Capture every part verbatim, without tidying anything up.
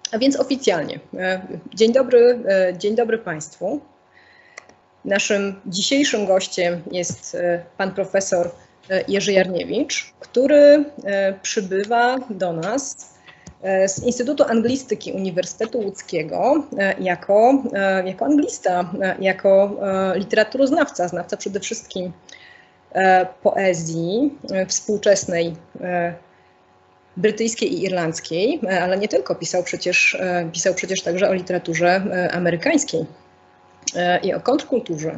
A więc oficjalnie. Dzień dobry, dzień dobry Państwu. Naszym dzisiejszym gościem jest pan profesor Jerzy Jarniewicz, który przybywa do nas z Instytutu Anglistyki Uniwersytetu Łódzkiego jako, jako anglista, jako literaturoznawca, znawca przede wszystkim poezji współczesnej brytyjskiej i irlandzkiej, ale nie tylko, pisał przecież, pisał przecież także o literaturze amerykańskiej i o kontrkulturze.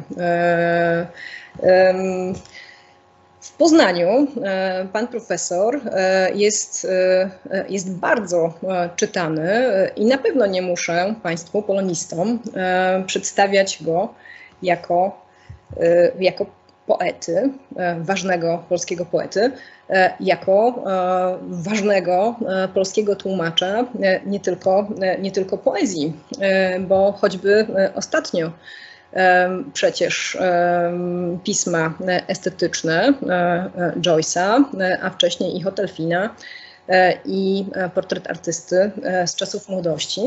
W Poznaniu pan profesor jest, jest bardzo czytany i na pewno nie muszę Państwu, polonistom, przedstawiać go jako, jako poety, ważnego polskiego poety, jako ważnego polskiego tłumacza nie tylko, nie tylko poezji, bo choćby ostatnio przecież pisma estetyczne Joyce'a, a wcześniej i Hotelfina i portret artysty z czasów młodości.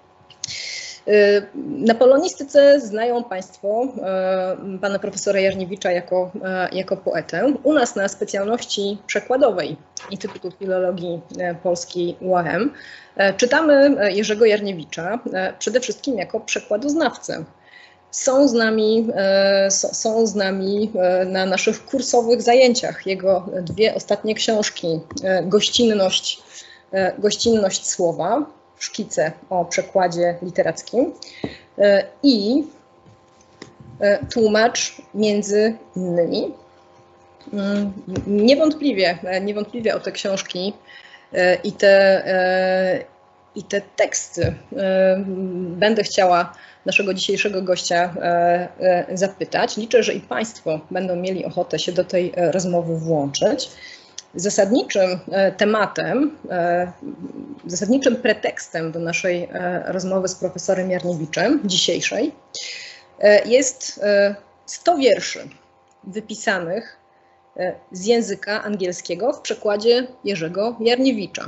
Na polonistyce znają Państwo pana profesora Jarniewicza jako, jako poetę. U nas na specjalności przekładowej Instytutu Filologii Polskiej U A M czytamy Jerzego Jarniewicza przede wszystkim jako przekładoznawcę. Są z nami, są z nami na naszych kursowych zajęciach jego dwie ostatnie książki, Gościnność, Gościnność słowa, szkice o przekładzie literackim i Tłumacz między innymi. Niewątpliwie, niewątpliwie o te książki i te, i te teksty będę chciała naszego dzisiejszego gościa zapytać. Liczę, że i Państwo będą mieli ochotę się do tej rozmowy włączyć. Zasadniczym tematem, zasadniczym pretekstem do naszej rozmowy z profesorem Jarniewiczem dzisiejszej jest sto wierszy wypisanych z języka angielskiego w przekładzie Jerzego Jarniewicza.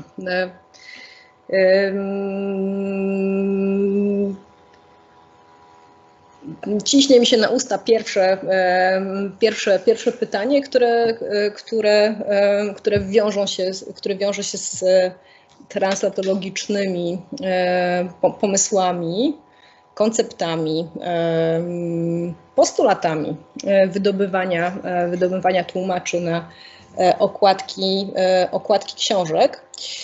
Ciśnie mi się na usta pierwsze, pierwsze, pierwsze pytanie, które, które, które, wiążą się, które wiąże się z translatologicznymi pomysłami, konceptami, postulatami wydobywania, wydobywania tłumaczy na okładki, okładki książek.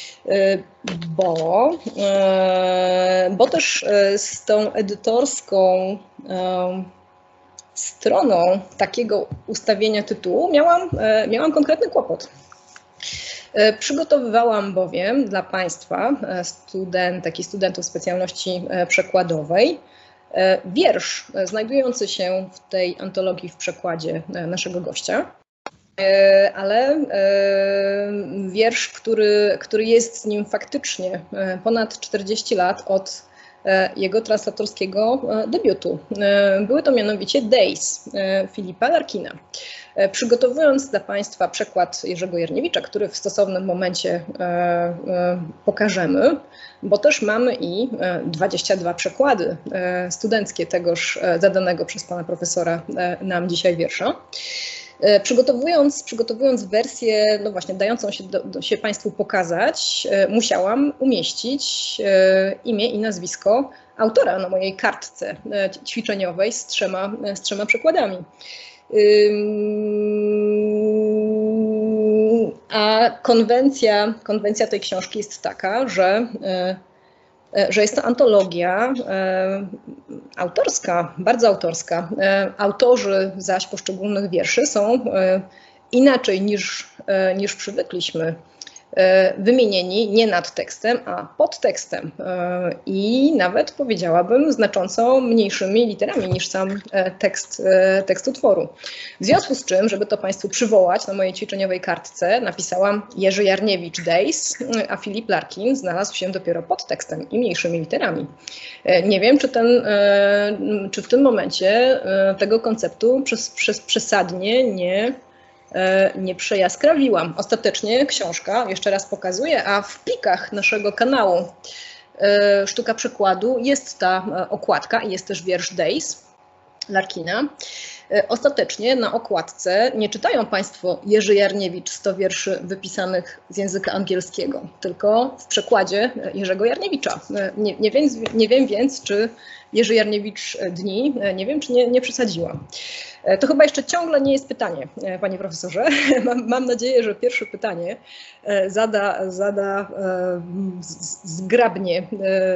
Bo, bo też z tą edytorską stroną takiego ustawienia tytułu miałam, miałam konkretny kłopot. Przygotowywałam bowiem dla Państwa, studentek i studentów specjalności przekładowej, wiersz znajdujący się w tej antologii w przekładzie naszego gościa. Ale wiersz, który, który jest z nim faktycznie ponad czterdzieści lat od jego translatorskiego debiutu. Były to mianowicie Days Filipa Larkina. Przygotowując dla Państwa przekład Jerzego Jarniewicza, który w stosownym momencie pokażemy, bo też mamy i dwadzieścia dwa przekłady studenckie tegoż zadanego przez pana profesora nam dzisiaj wiersza. Przygotowując, przygotowując wersję, no właśnie, dającą się, do, do, się Państwu pokazać, musiałam umieścić imię i nazwisko autora na mojej kartce ćwiczeniowej z trzema, z trzema przekładami. A konwencja, konwencja tej książki jest taka, że że jest to antologia e, autorska, bardzo autorska. E, autorzy zaś poszczególnych wierszy są e, inaczej niż, e, niż przywykliśmy wymienieni nie nad tekstem, a pod tekstem i nawet powiedziałabym znacząco mniejszymi literami niż sam tekst, tekst utworu. W związku z czym, żeby to Państwu przywołać, na mojej ćwiczeniowej kartce napisałam Jerzy Jarniewicz Days, a Filip Larkin znalazł się dopiero pod tekstem i mniejszymi literami. Nie wiem, czy, ten, czy w tym momencie tego konceptu przez, przez przesadnie nie nie przejaskrawiłam. Ostatecznie książka, jeszcze raz pokazuję, a w plikach naszego kanału sztuka przekładu, jest ta okładka i jest też wiersz Days Larkina. Ostatecznie na okładce nie czytają Państwo Jerzy Jarniewicz sto wierszy wypisanych z języka angielskiego, tylko w przekładzie Jerzego Jarniewicza. Nie, nie, wiem, nie wiem więc, czy Jerzy Jarniewicz dni, nie wiem, czy nie, nie przesadziłam. To chyba jeszcze ciągle nie jest pytanie, panie profesorze. Mam, mam nadzieję, że pierwsze pytanie zada, zada zgrabnie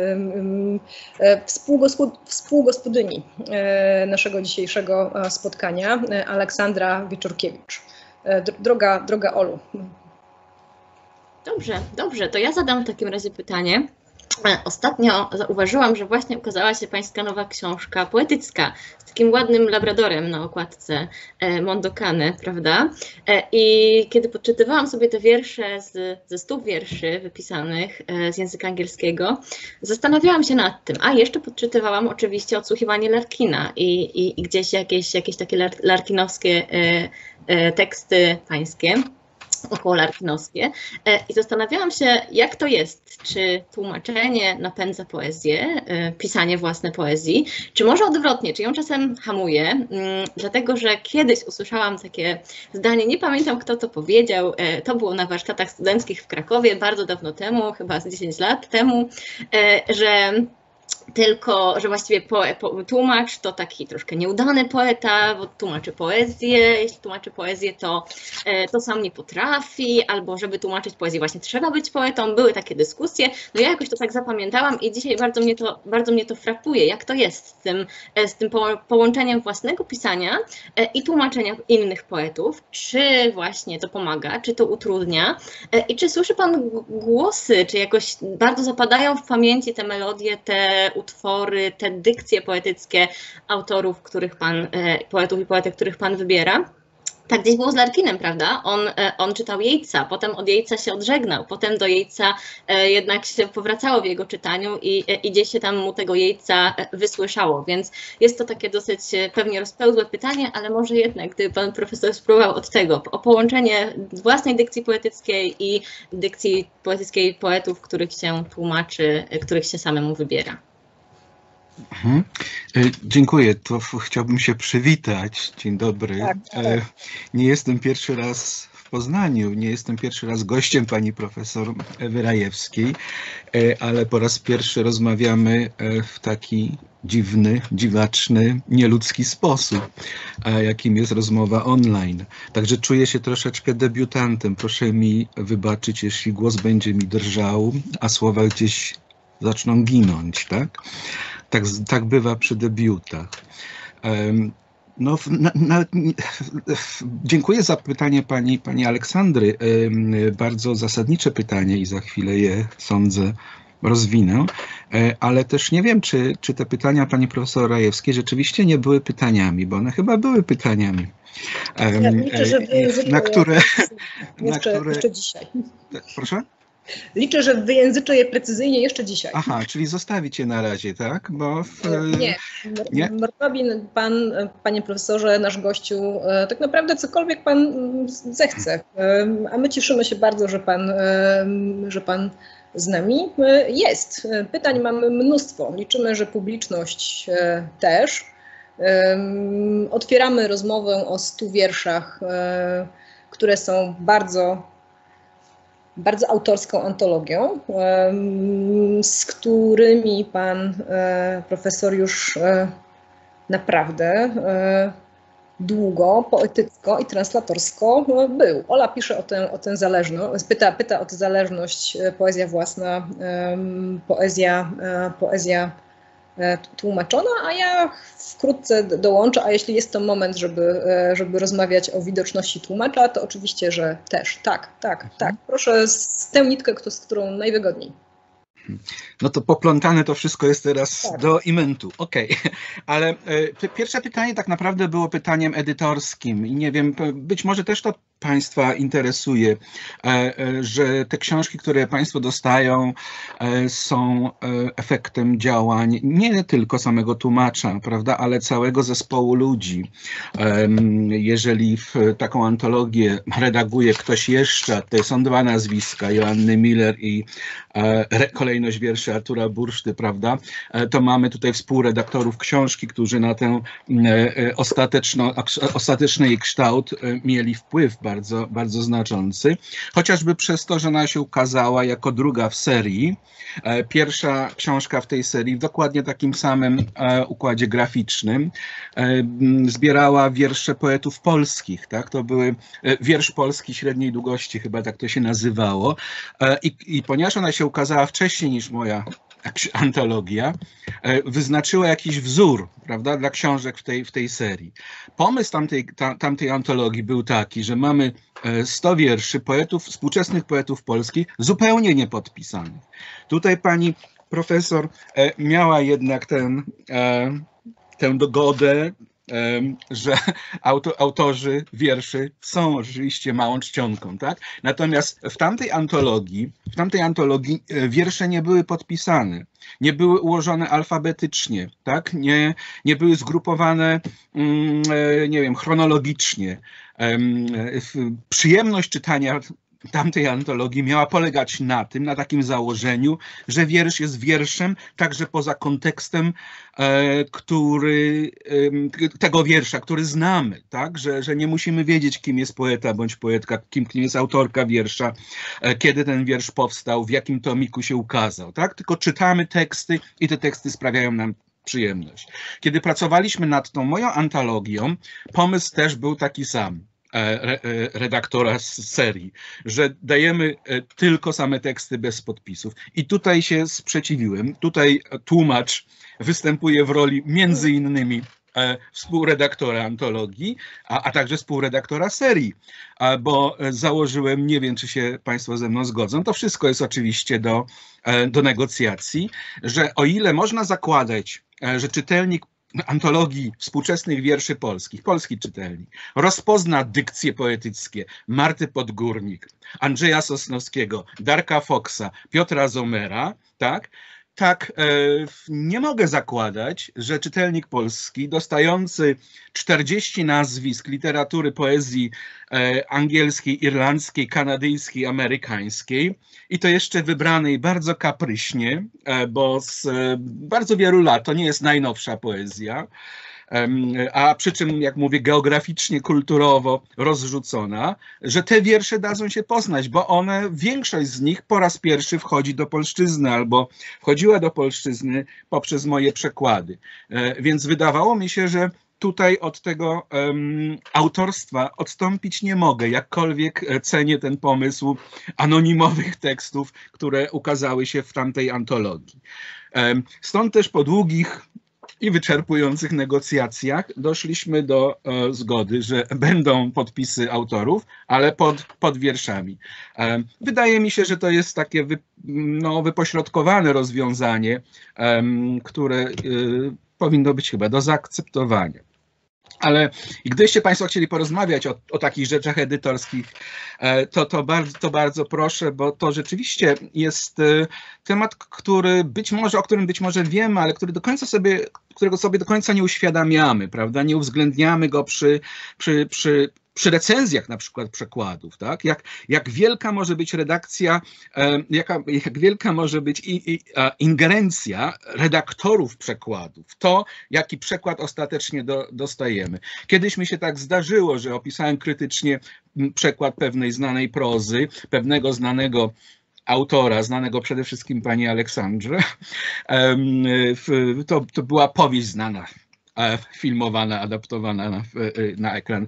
współgospodyni naszego dzisiejszego spotkania, Aleksandra Wieczorkiewicz. Droga, droga Olu. Dobrze, dobrze, to ja zadam w takim razie pytanie. Ostatnio zauważyłam, że właśnie ukazała się Pańska nowa książka poetycka z takim ładnym labradorem na okładce, Mondokane, prawda? I kiedy podczytywałam sobie te wiersze z, ze stu wierszy wypisanych z języka angielskiego, zastanawiałam się nad tym, a jeszcze podczytywałam oczywiście Odsłuchiwanie Larkina i, i, i gdzieś jakieś, jakieś takie larkinowskie teksty pańskie, około larkinowskie, i zastanawiałam się, jak to jest, czy tłumaczenie napędza poezję, pisanie własne poezji, czy może odwrotnie, czy ją czasem hamuje, dlatego że kiedyś usłyszałam takie zdanie, nie pamiętam kto to powiedział, to było na warsztatach studenckich w Krakowie bardzo dawno temu, chyba z dziesięć lat temu, że tylko, że właściwie po, po, tłumacz to taki troszkę nieudany poeta, bo tłumaczy poezję, jeśli tłumaczy poezję, to, to sam nie potrafi, albo żeby tłumaczyć poezję właśnie trzeba być poetą, były takie dyskusje, no ja jakoś to tak zapamiętałam i dzisiaj bardzo mnie to, bardzo mnie to frapuje, jak to jest z tym, z tym połączeniem własnego pisania i tłumaczenia innych poetów, czy właśnie to pomaga, czy to utrudnia i czy słyszy Pan głosy, czy jakoś bardzo zapadają w pamięci te melodie, te utwory, te dykcje poetyckie autorów, których pan, poetów i poetek, których Pan wybiera. Tak gdzieś było z Larkinem, prawda? On, on czytał Yeatsa, potem od Yeatsa się odżegnał, potem do Yeatsa jednak się powracało w jego czytaniu i, i gdzieś się tam mu tego Yeatsa wysłyszało, więc jest to takie dosyć pewnie rozpełzłe pytanie, ale może jednak, gdyby Pan profesor spróbował od tego, o połączenie własnej dykcji poetyckiej i dykcji poetyckiej poetów, których się tłumaczy, których się samemu wybiera. Mhm. Dziękuję. To chciałbym się przywitać. Dzień dobry. Tak, tak. Nie jestem pierwszy raz w Poznaniu, nie jestem pierwszy raz gościem pani profesor Ewy Rajewskiej, ale po raz pierwszy rozmawiamy w taki dziwny, dziwaczny, nieludzki sposób, jakim jest rozmowa online. Także czuję się troszeczkę debiutantem. Proszę mi wybaczyć, jeśli głos będzie mi drżał, a słowa gdzieś zaczną ginąć, tak? Tak, tak bywa przy debiutach. No, na, na, dziękuję za pytanie pani, pani Aleksandry. Bardzo zasadnicze pytanie i za chwilę je, sądzę, rozwinę. Ale też nie wiem, czy, czy te pytania pani profesor Rajewskiej rzeczywiście nie były pytaniami, bo one chyba były pytaniami. Ja liczę, że na które, jeszcze, na które... jeszcze dzisiaj. Proszę? Liczę, że wyjęzyczę je precyzyjnie jeszcze dzisiaj. Aha, czyli zostawić je na razie, tak? Bo w... Nie, nie? Robi pan, panie profesorze, nasz gościu, tak naprawdę cokolwiek pan zechce. A my cieszymy się bardzo, że pan, że pan z nami jest. Pytań mamy mnóstwo. Liczymy, że publiczność też. Otwieramy rozmowę o stu wierszach, które są bardzo bardzo autorską antologią, z którymi pan profesor już naprawdę długo, poetycko i translatorsko był. Ola pisze o tę, o tę zależność, pyta, pyta o tę zależność, poezja własna, poezja, poezja tłumaczona, a ja wkrótce dołączę, a jeśli jest to moment, żeby, żeby rozmawiać o widoczności tłumacza, to oczywiście, że też. Tak, tak, tak. Proszę z tę nitkę, z którą najwygodniej. No to poplątane to wszystko jest teraz tak. Do imentu. Okej, okay. Ale y, pierwsze pytanie tak naprawdę było pytaniem edytorskim i nie wiem, być może też to Państwa interesuje, że te książki, które Państwo dostają, są efektem działań nie tylko samego tłumacza, prawda, ale całego zespołu ludzi. Jeżeli w taką antologię redaguje ktoś jeszcze, to są dwa nazwiska, Joanny Miller i kolejność wierszy Artura Burszty, prawda, to mamy tutaj współredaktorów książki, którzy na ten ostateczno, ostateczny jej kształt mieli wpływ bardzo, bardzo znaczący. Chociażby przez to, że ona się ukazała jako druga w serii. Pierwsza książka w tej serii w dokładnie takim samym układzie graficznym zbierała wiersze poetów polskich, tak? To były wiersz polski średniej długości, chyba tak to się nazywało. I, i ponieważ ona się ukazała wcześniej niż moja antologia, wyznaczyła jakiś wzór, prawda, dla książek w tej, w tej serii. Pomysł tamtej, ta, tamtej antologii był taki, że mamy sto wierszy poetów, współczesnych poetów polskich, zupełnie niepodpisanych. Tutaj pani profesor miała jednak ten, tę dogodę, że auto, autorzy wierszy są rzeczywiście małą czcionką, tak? Natomiast w tamtej antologii, w tamtej antologii wiersze nie były podpisane, nie były ułożone alfabetycznie, tak? Nie, nie były zgrupowane, nie wiem, chronologicznie. Przyjemność czytania tamtej antologii miała polegać na tym, na takim założeniu, że wiersz jest wierszem także poza kontekstem e, który, e, tego wiersza, który znamy, tak? Że, że nie musimy wiedzieć, kim jest poeta bądź poetka, kim, kim jest autorka wiersza, e, kiedy ten wiersz powstał, w jakim tomiku się ukazał, tak? Tylko czytamy teksty i te teksty sprawiają nam przyjemność. Kiedy pracowaliśmy nad tą moją antologią, pomysł też był taki sam. Redaktora z serii, że dajemy tylko same teksty bez podpisów. I tutaj się sprzeciwiłem. Tutaj tłumacz występuje w roli między innymi współredaktora antologii, a, a także współredaktora serii, bo założyłem, nie wiem, czy się Państwo ze mną zgodzą, to wszystko jest oczywiście do, do negocjacji, że o ile można zakładać, że czytelnik antologii współczesnych wierszy polskich, polski czytelnik, rozpozna dykcje poetyckie Marty Podgórnik, Andrzeja Sosnowskiego, Darka Foxa, Piotra Zomera, tak? Tak, e, nie mogę zakładać, że czytelnik polski dostający czterdzieści nazwisk literatury, poezji e, angielskiej, irlandzkiej, kanadyjskiej, amerykańskiej i to jeszcze wybranej bardzo kapryśnie, e, bo z e, bardzo wielu lat to nie jest najnowsza poezja, a przy czym, jak mówię, geograficznie, kulturowo rozrzucona, że te wiersze dadzą się poznać, bo one, większość z nich po raz pierwszy wchodzi do polszczyzny albo wchodziła do polszczyzny poprzez moje przekłady. Więc wydawało mi się, że tutaj od tego um, autorstwa odstąpić nie mogę, jakkolwiek cenię ten pomysł anonimowych tekstów, które ukazały się w tamtej antologii. Um, stąd też po długich i wyczerpujących negocjacjach doszliśmy do e, zgody, że będą podpisy autorów, ale pod, pod wierszami. E, wydaje mi się, że to jest takie wy, no, wypośrodkowane rozwiązanie, e, które e, powinno być chyba do zaakceptowania. Ale gdybyście Państwo chcieli porozmawiać o, o takich rzeczach edytorskich, to, to, bardzo, to bardzo proszę, bo to rzeczywiście jest temat, który być może, o którym być może wiemy, ale który do końca sobie, którego sobie do końca nie uświadamiamy, prawda? Nie uwzględniamy go przy, przy, przy przy recenzjach na przykład przekładów, tak? Jak, jak wielka może być redakcja, e, jaka, jak wielka może być i, i, a, ingerencja redaktorów przekładów, to jaki przekład ostatecznie do, dostajemy. Kiedyś mi się tak zdarzyło, że opisałem krytycznie przekład pewnej znanej prozy, pewnego znanego autora, znanego przede wszystkim pani Aleksandrze. E, to, to była powieść znana, filmowana, adaptowana na, na ekran.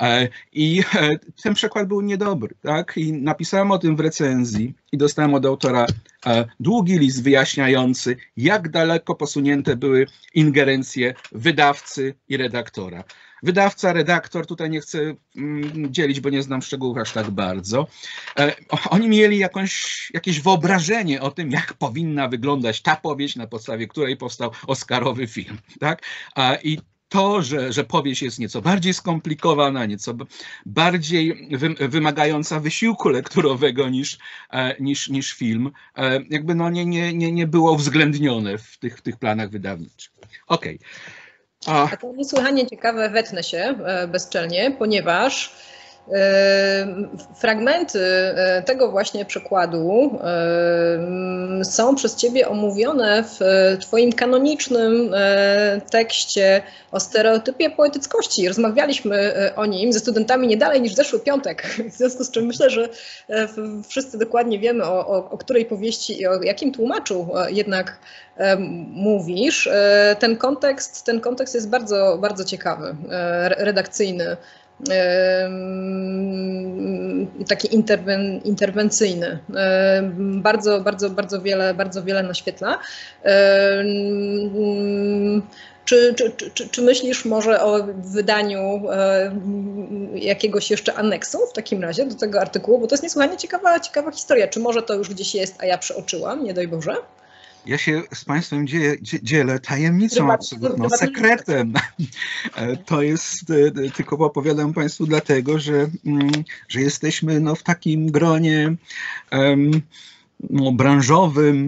I ten przekład był niedobry, tak? I napisałem o tym w recenzji i dostałem od autora długi list wyjaśniający, jak daleko posunięte były ingerencje wydawcy i redaktora. Wydawca, redaktor, tutaj nie chcę mm, dzielić, bo nie znam szczegółów aż tak bardzo. E, oni mieli jakąś, jakieś wyobrażenie o tym, jak powinna wyglądać ta powieść, na podstawie której powstał oscarowy film. Tak? A, I to, że, że powieść jest nieco bardziej skomplikowana, nieco bardziej wy, wymagająca wysiłku lekturowego niż, niż, niż film, jakby no nie, nie, nie, nie było uwzględnione w tych, w tych planach wydawniczych. Okej. Okay. A to niesłychanie ciekawe, wetnę się bezczelnie, ponieważ fragmenty tego właśnie przekładu są przez Ciebie omówione w Twoim kanonicznym tekście o stereotypie poetyckości. Rozmawialiśmy o nim ze studentami nie dalej niż w zeszły piątek, w związku z czym myślę, że wszyscy dokładnie wiemy, o, o, o której powieści i o jakim tłumaczu jednak mówisz. Ten kontekst, ten kontekst jest bardzo, bardzo ciekawy, redakcyjny. Taki interwen, interwencyjny. Bardzo, bardzo, bardzo wiele, bardzo wiele naświetla. Czy, czy, czy, czy myślisz może o wydaniu jakiegoś jeszcze aneksu w takim razie do tego artykułu? Bo to jest niesłychanie ciekawa, ciekawa historia. Czy może to już gdzieś jest, a ja przeoczyłam, nie daj Boże? Ja się z Państwem dzielę, dzielę tajemnicą absolutną, sekretem. To jest, tylko opowiadam Państwu dlatego, że, że jesteśmy no, w takim gronie um, no, branżowym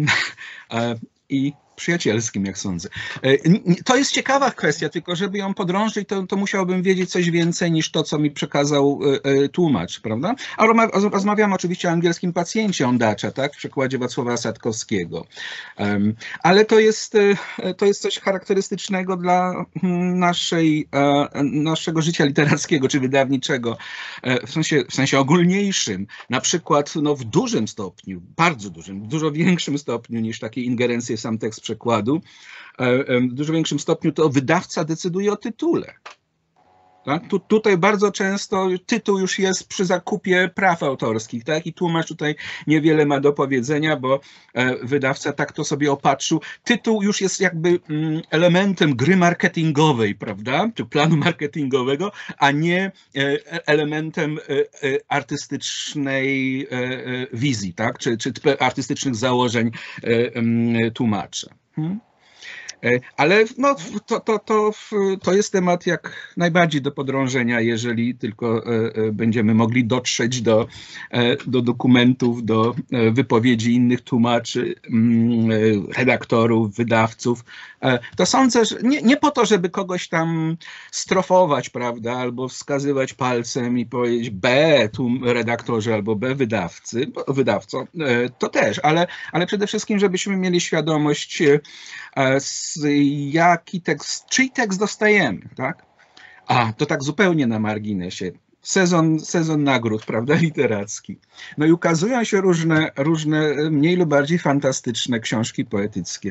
i przyjacielskim, jak sądzę. To jest ciekawa kwestia, tylko żeby ją podrążyć, to, to musiałbym wiedzieć coś więcej niż to, co mi przekazał tłumacz, prawda? A rozmawiam oczywiście o angielskim pacjencie Ondacza, tak? W przekładzie Wacława Sadkowskiego. Ale to jest, to jest coś charakterystycznego dla naszej, naszego życia literackiego czy wydawniczego, w sensie, w sensie ogólniejszym. Na przykład no, w dużym stopniu, bardzo dużym, w dużo większym stopniu niż takie ingerencje w sam tekst przekładu, w dużo większym stopniu to wydawca decyduje o tytule. Tak? Tu, tutaj bardzo często tytuł już jest przy zakupie praw autorskich, tak? I tłumacz tutaj niewiele ma do powiedzenia, bo wydawca tak to sobie opatrzył. Tytuł już jest jakby elementem gry marketingowej, prawda? Czy planu marketingowego, a nie elementem artystycznej wizji, tak? Czy, czy artystycznych założeń tłumacza. Hmm? Ale no, to, to, to, to jest temat jak najbardziej do podrążenia, jeżeli tylko będziemy mogli dotrzeć do, do dokumentów, do wypowiedzi innych tłumaczy, redaktorów, wydawców. To sądzę, że nie, nie po to, żeby kogoś tam strofować, prawda, albo wskazywać palcem i powiedzieć B tu redaktorze albo B wydawcy, wydawco, to też, ale, ale przede wszystkim, żebyśmy mieli świadomość, jaki tekst, czyj tekst dostajemy, tak? A, to tak zupełnie na marginesie. Sezon, sezon nagród, prawda, literacki. No i ukazują się różne, różne mniej lub bardziej fantastyczne książki poetyckie.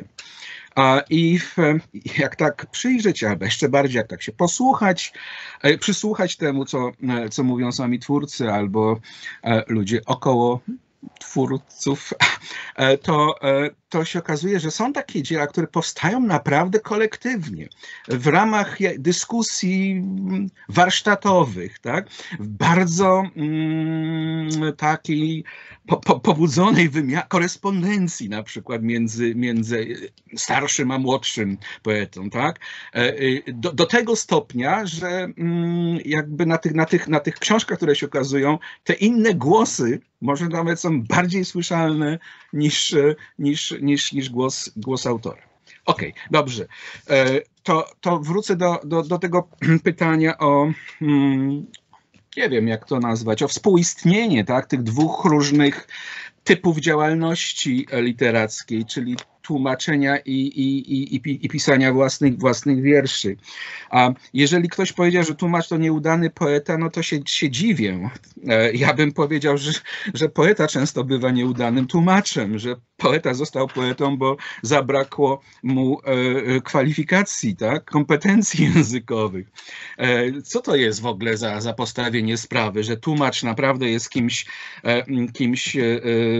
I jak tak przyjrzeć, albo jeszcze bardziej jak tak się posłuchać, przysłuchać temu, co, co mówią sami twórcy albo ludzie około twórców, to, to się okazuje, że są takie dzieła, które powstają naprawdę kolektywnie, w ramach dyskusji warsztatowych, tak? W bardzo mm, takiej po, po, pobudzonej wymiar- korespondencji na przykład między, między starszym a młodszym poetą, tak? Do, do tego stopnia, że mm, jakby na tych, na, tych, na tych książkach, które się okazują, te inne głosy może nawet są bardziej słyszalne niż, niż, niż, niż głos, głos autora. Okej, okay, dobrze. To, to wrócę do, do, do tego pytania o, nie wiem jak to nazwać, o współistnienie, tak, tych dwóch różnych typów działalności literackiej, czyli tłumaczenia i, i, i, i pisania własnych, własnych wierszy. A jeżeli ktoś powiedział, że tłumacz to nieudany poeta, no to się, się dziwię. Ja bym powiedział, że, że poeta często bywa nieudanym tłumaczem, że poeta został poetą, bo zabrakło mu e, kwalifikacji, tak? Kompetencji językowych. E, co to jest w ogóle za, za postawienie sprawy, że tłumacz naprawdę jest kimś, e, kimś e,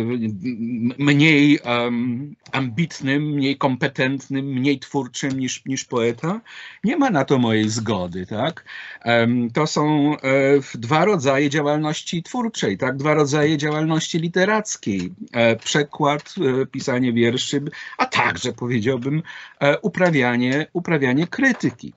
mniej um, ambitnym, mniej kompetentnym, mniej twórczym niż, niż poeta? Nie ma na to mojej zgody, tak? To są dwa rodzaje działalności twórczej, tak? Dwa rodzaje działalności literackiej. Przekład, pisanie wierszy, a także powiedziałbym uprawianie, uprawianie krytyki.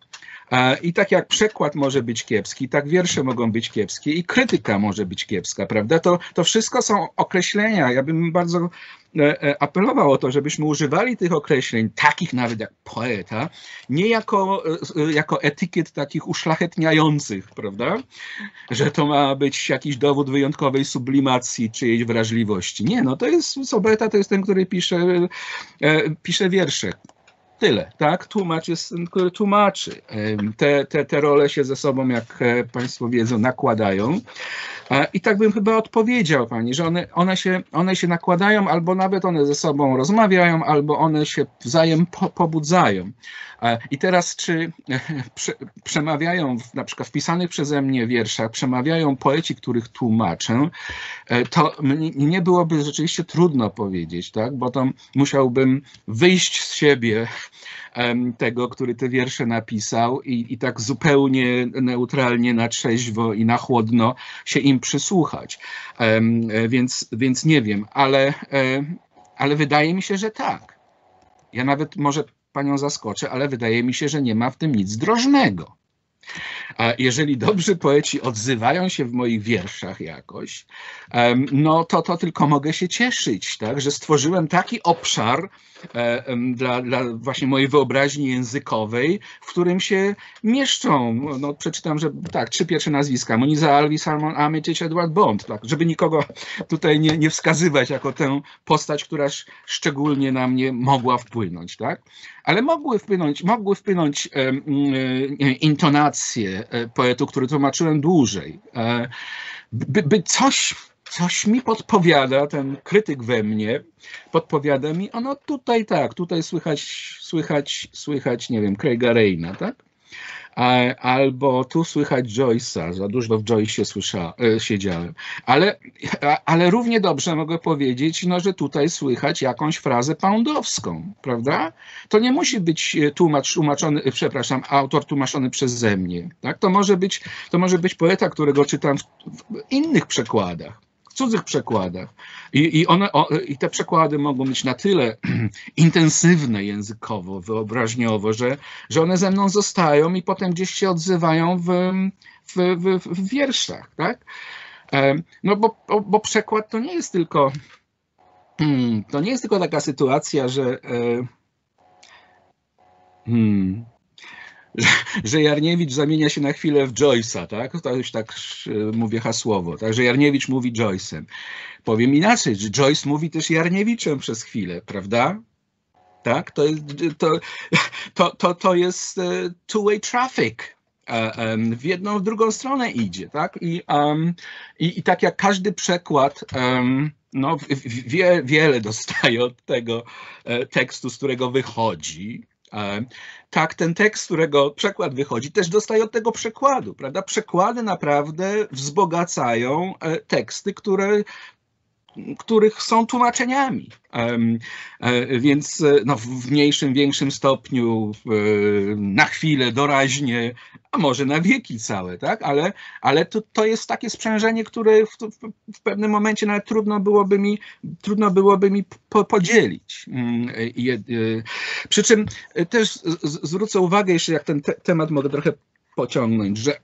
I tak jak przekład może być kiepski, tak wiersze mogą być kiepskie i krytyka może być kiepska, prawda? To, to wszystko są określenia. Ja bym bardzo apelował o to, żebyśmy używali tych określeń, takich nawet jak poeta, nie jako, jako etykiet takich uszlachetniających, prawda? Że to ma być jakiś dowód wyjątkowej sublimacji czyjejś wrażliwości. Nie, no to jest, poeta to jest ten, który pisze, pisze wiersze. Tyle, tak? Tłumacz jest ten, który tłumaczy. Te, te, te role się ze sobą, jak Państwo wiedzą, nakładają. I tak bym chyba odpowiedział Pani, że one, one, się, one się nakładają, albo nawet one ze sobą rozmawiają, albo one się wzajem po, pobudzają. I teraz, czy prze, przemawiają, w, na przykład w pisanych przeze mnie wierszach, przemawiają poeci, których tłumaczę, to nie byłoby rzeczywiście trudno powiedzieć, tak? Bo to musiałbym wyjść z siebie tego, który te wiersze napisał i, i tak zupełnie neutralnie, na trzeźwo i na chłodno się im przysłuchać. Więc, więc nie wiem, ale, ale wydaje mi się, że tak. Ja nawet może Panią zaskoczę, ale wydaje mi się, że nie ma w tym nic drożnego. A jeżeli dobrzy poeci odzywają się w moich wierszach jakoś, no to, to tylko mogę się cieszyć, tak, że stworzyłem taki obszar dla, dla właśnie mojej wyobraźni językowej, w którym się mieszczą, no przeczytam, że tak, trzy pierwsze nazwiska, Moniza Alvis, Salmon Armitage, Edward Bond, tak, żeby nikogo tutaj nie, nie wskazywać jako tę postać, która szczególnie na mnie mogła wpłynąć, tak, ale mogły wpłynąć, mogły wpłynąć e, e, intonacje poetu, który tłumaczyłem dłużej, e, by, by coś Coś mi podpowiada, ten krytyk we mnie podpowiada mi, ono tutaj tak, tutaj słychać, słychać, słychać, nie wiem, Craiga Raina, tak? Albo tu słychać Joyce'a, za dużo w Joyce'ie słysza, siedziałem. Ale, ale równie dobrze mogę powiedzieć, no, że tutaj słychać jakąś frazę poundowską, prawda? To nie musi być tłumacz tłumaczony, przepraszam, autor tłumaczony przeze mnie, tak? To może być, to może być poeta, którego czytam w, w innych przekładach. W cudzych przekładach. I, i, one, o, I te przekłady mogą być na tyle intensywne językowo, wyobraźniowo, że, że one ze mną zostają i potem gdzieś się odzywają w, w, w, w wierszach. Tak? No bo, bo przekład to nie jest tylko to nie jest tylko taka sytuacja, że hmm, że Jarniewicz zamienia się na chwilę w Joyce'a, tak? To już tak mówię hasłowo, tak? Że Jarniewicz mówi Joyce'em. Powiem inaczej, że Joyce mówi też Jarniewiczem przez chwilę, prawda? Tak? To jest, to, to, to, to jest two-way traffic. W jedną, w drugą stronę idzie, tak? I, um, i, i tak jak każdy przekład um, no, wie, wiele dostaje od tego tekstu, z którego wychodzi, tak, ten tekst, z którego przekład wychodzi, też dostaje od tego przekładu, prawda? Przekłady naprawdę wzbogacają teksty, które, których są tłumaczeniami. Więc no, w mniejszym, większym stopniu, na chwilę, doraźnie, a może na wieki całe, tak? Ale, ale to, to jest takie sprzężenie, które w, w pewnym momencie nawet trudno byłoby mi, trudno byłoby mi po, podzielić. Przy czym też zwrócę uwagę jeszcze, jak ten te temat mogę trochę pociągnąć, że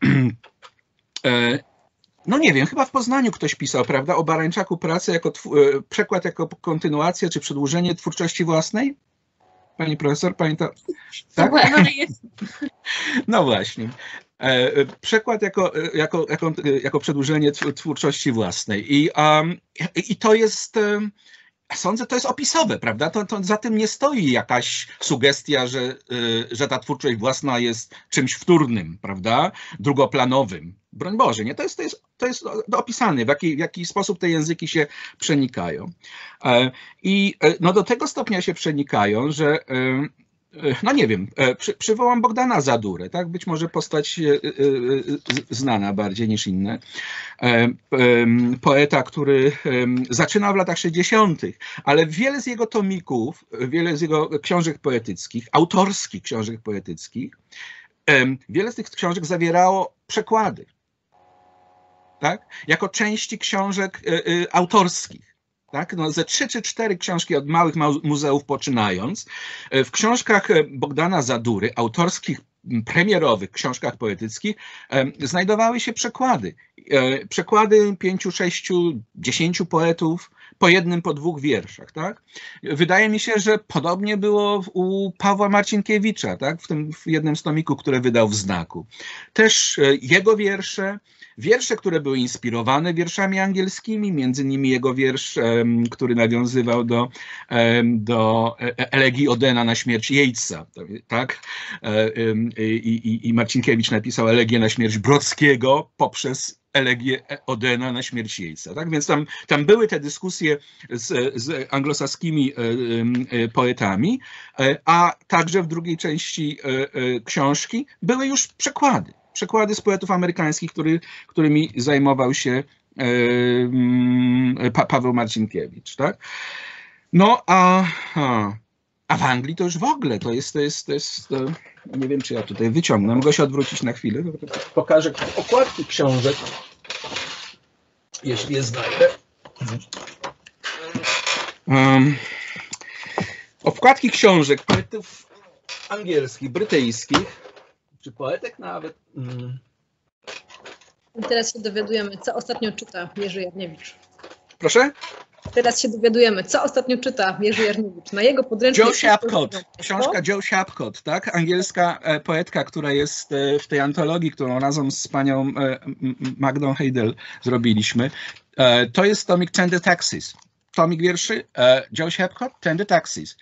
no nie wiem, chyba w Poznaniu ktoś pisał, prawda, o Barańczaku pracę jako przekład, jako kontynuacja czy przedłużenie twórczości własnej? Pani profesor, pamięta? Tak? No właśnie. Przekład jako, jako, jako, jako przedłużenie twórczości własnej. I, um, i to jest... Sądzę, to jest opisowe, prawda? To, to za tym nie stoi jakaś sugestia, że, że ta twórczość własna jest czymś wtórnym, prawda? Drugoplanowym. Broń Boże, nie? To jest, to jest, to jest opisane, w jaki, w jaki sposób te języki się przenikają. I no, do tego stopnia się przenikają, że no nie wiem, przy, przywołam Bogdana Zadurę, tak? Być może postać znana bardziej niż inne. Poeta, który zaczynał w latach sześćdziesiątych, ale wiele z jego tomików, wiele z jego książek poetyckich, autorskich książek poetyckich, wiele z tych książek zawierało przekłady, tak? Jako części książek autorskich. Tak? No, ze trzy czy cztery książki od małych muzeów poczynając. W książkach Bogdana Zadury, autorskich premierowych książkach poetyckich znajdowały się przekłady. Przekłady pięciu, sześciu, dziesięciu poetów po jednym, po dwóch wierszach. Tak? Wydaje mi się, że podobnie było u Pawła Marcinkiewicza, tak? w tym w jednym z tomików, które wydał w Znaku. Też jego wiersze, wiersze, które były inspirowane wierszami angielskimi, między innymi jego wiersz, który nawiązywał do, do elegii Odena na śmierć Yeatsa. Tak? I, i, i Marcinkiewicz napisał elegię na śmierć Brodskiego poprzez elegię Odena na śmierć Yeatsa. Tak? Więc tam, tam były te dyskusje z, z anglosaskimi poetami, a także w drugiej części książki były już przekłady. Przekłady z poetów amerykańskich, który, którymi zajmował się pa, Paweł Marcinkiewicz. Tak? No a, a w Anglii to już w ogóle to jest, to jest, to jest nie wiem, czy ja tutaj wyciągnę, mogę się odwrócić na chwilę, pokażę okładki książek, jeśli je znajdę. Um, okładki książek poetów angielskich, brytyjskich, czy poetek nawet. Mm. I teraz się dowiadujemy, co ostatnio czyta Jerzy Jarniewicz. Proszę? Teraz się dowiadujemy, co ostatnio czyta Jerzy Jarniewicz. Na jego podręcznik... Joe Shapcott, książka Joe Shapcott, tak? Angielska poetka, która jest w tej antologii, którą razem z panią Magdą Heidel zrobiliśmy. To jest tomik Tender Taxis. Tomik wierszy Joe Shapcott, Tender Taxis.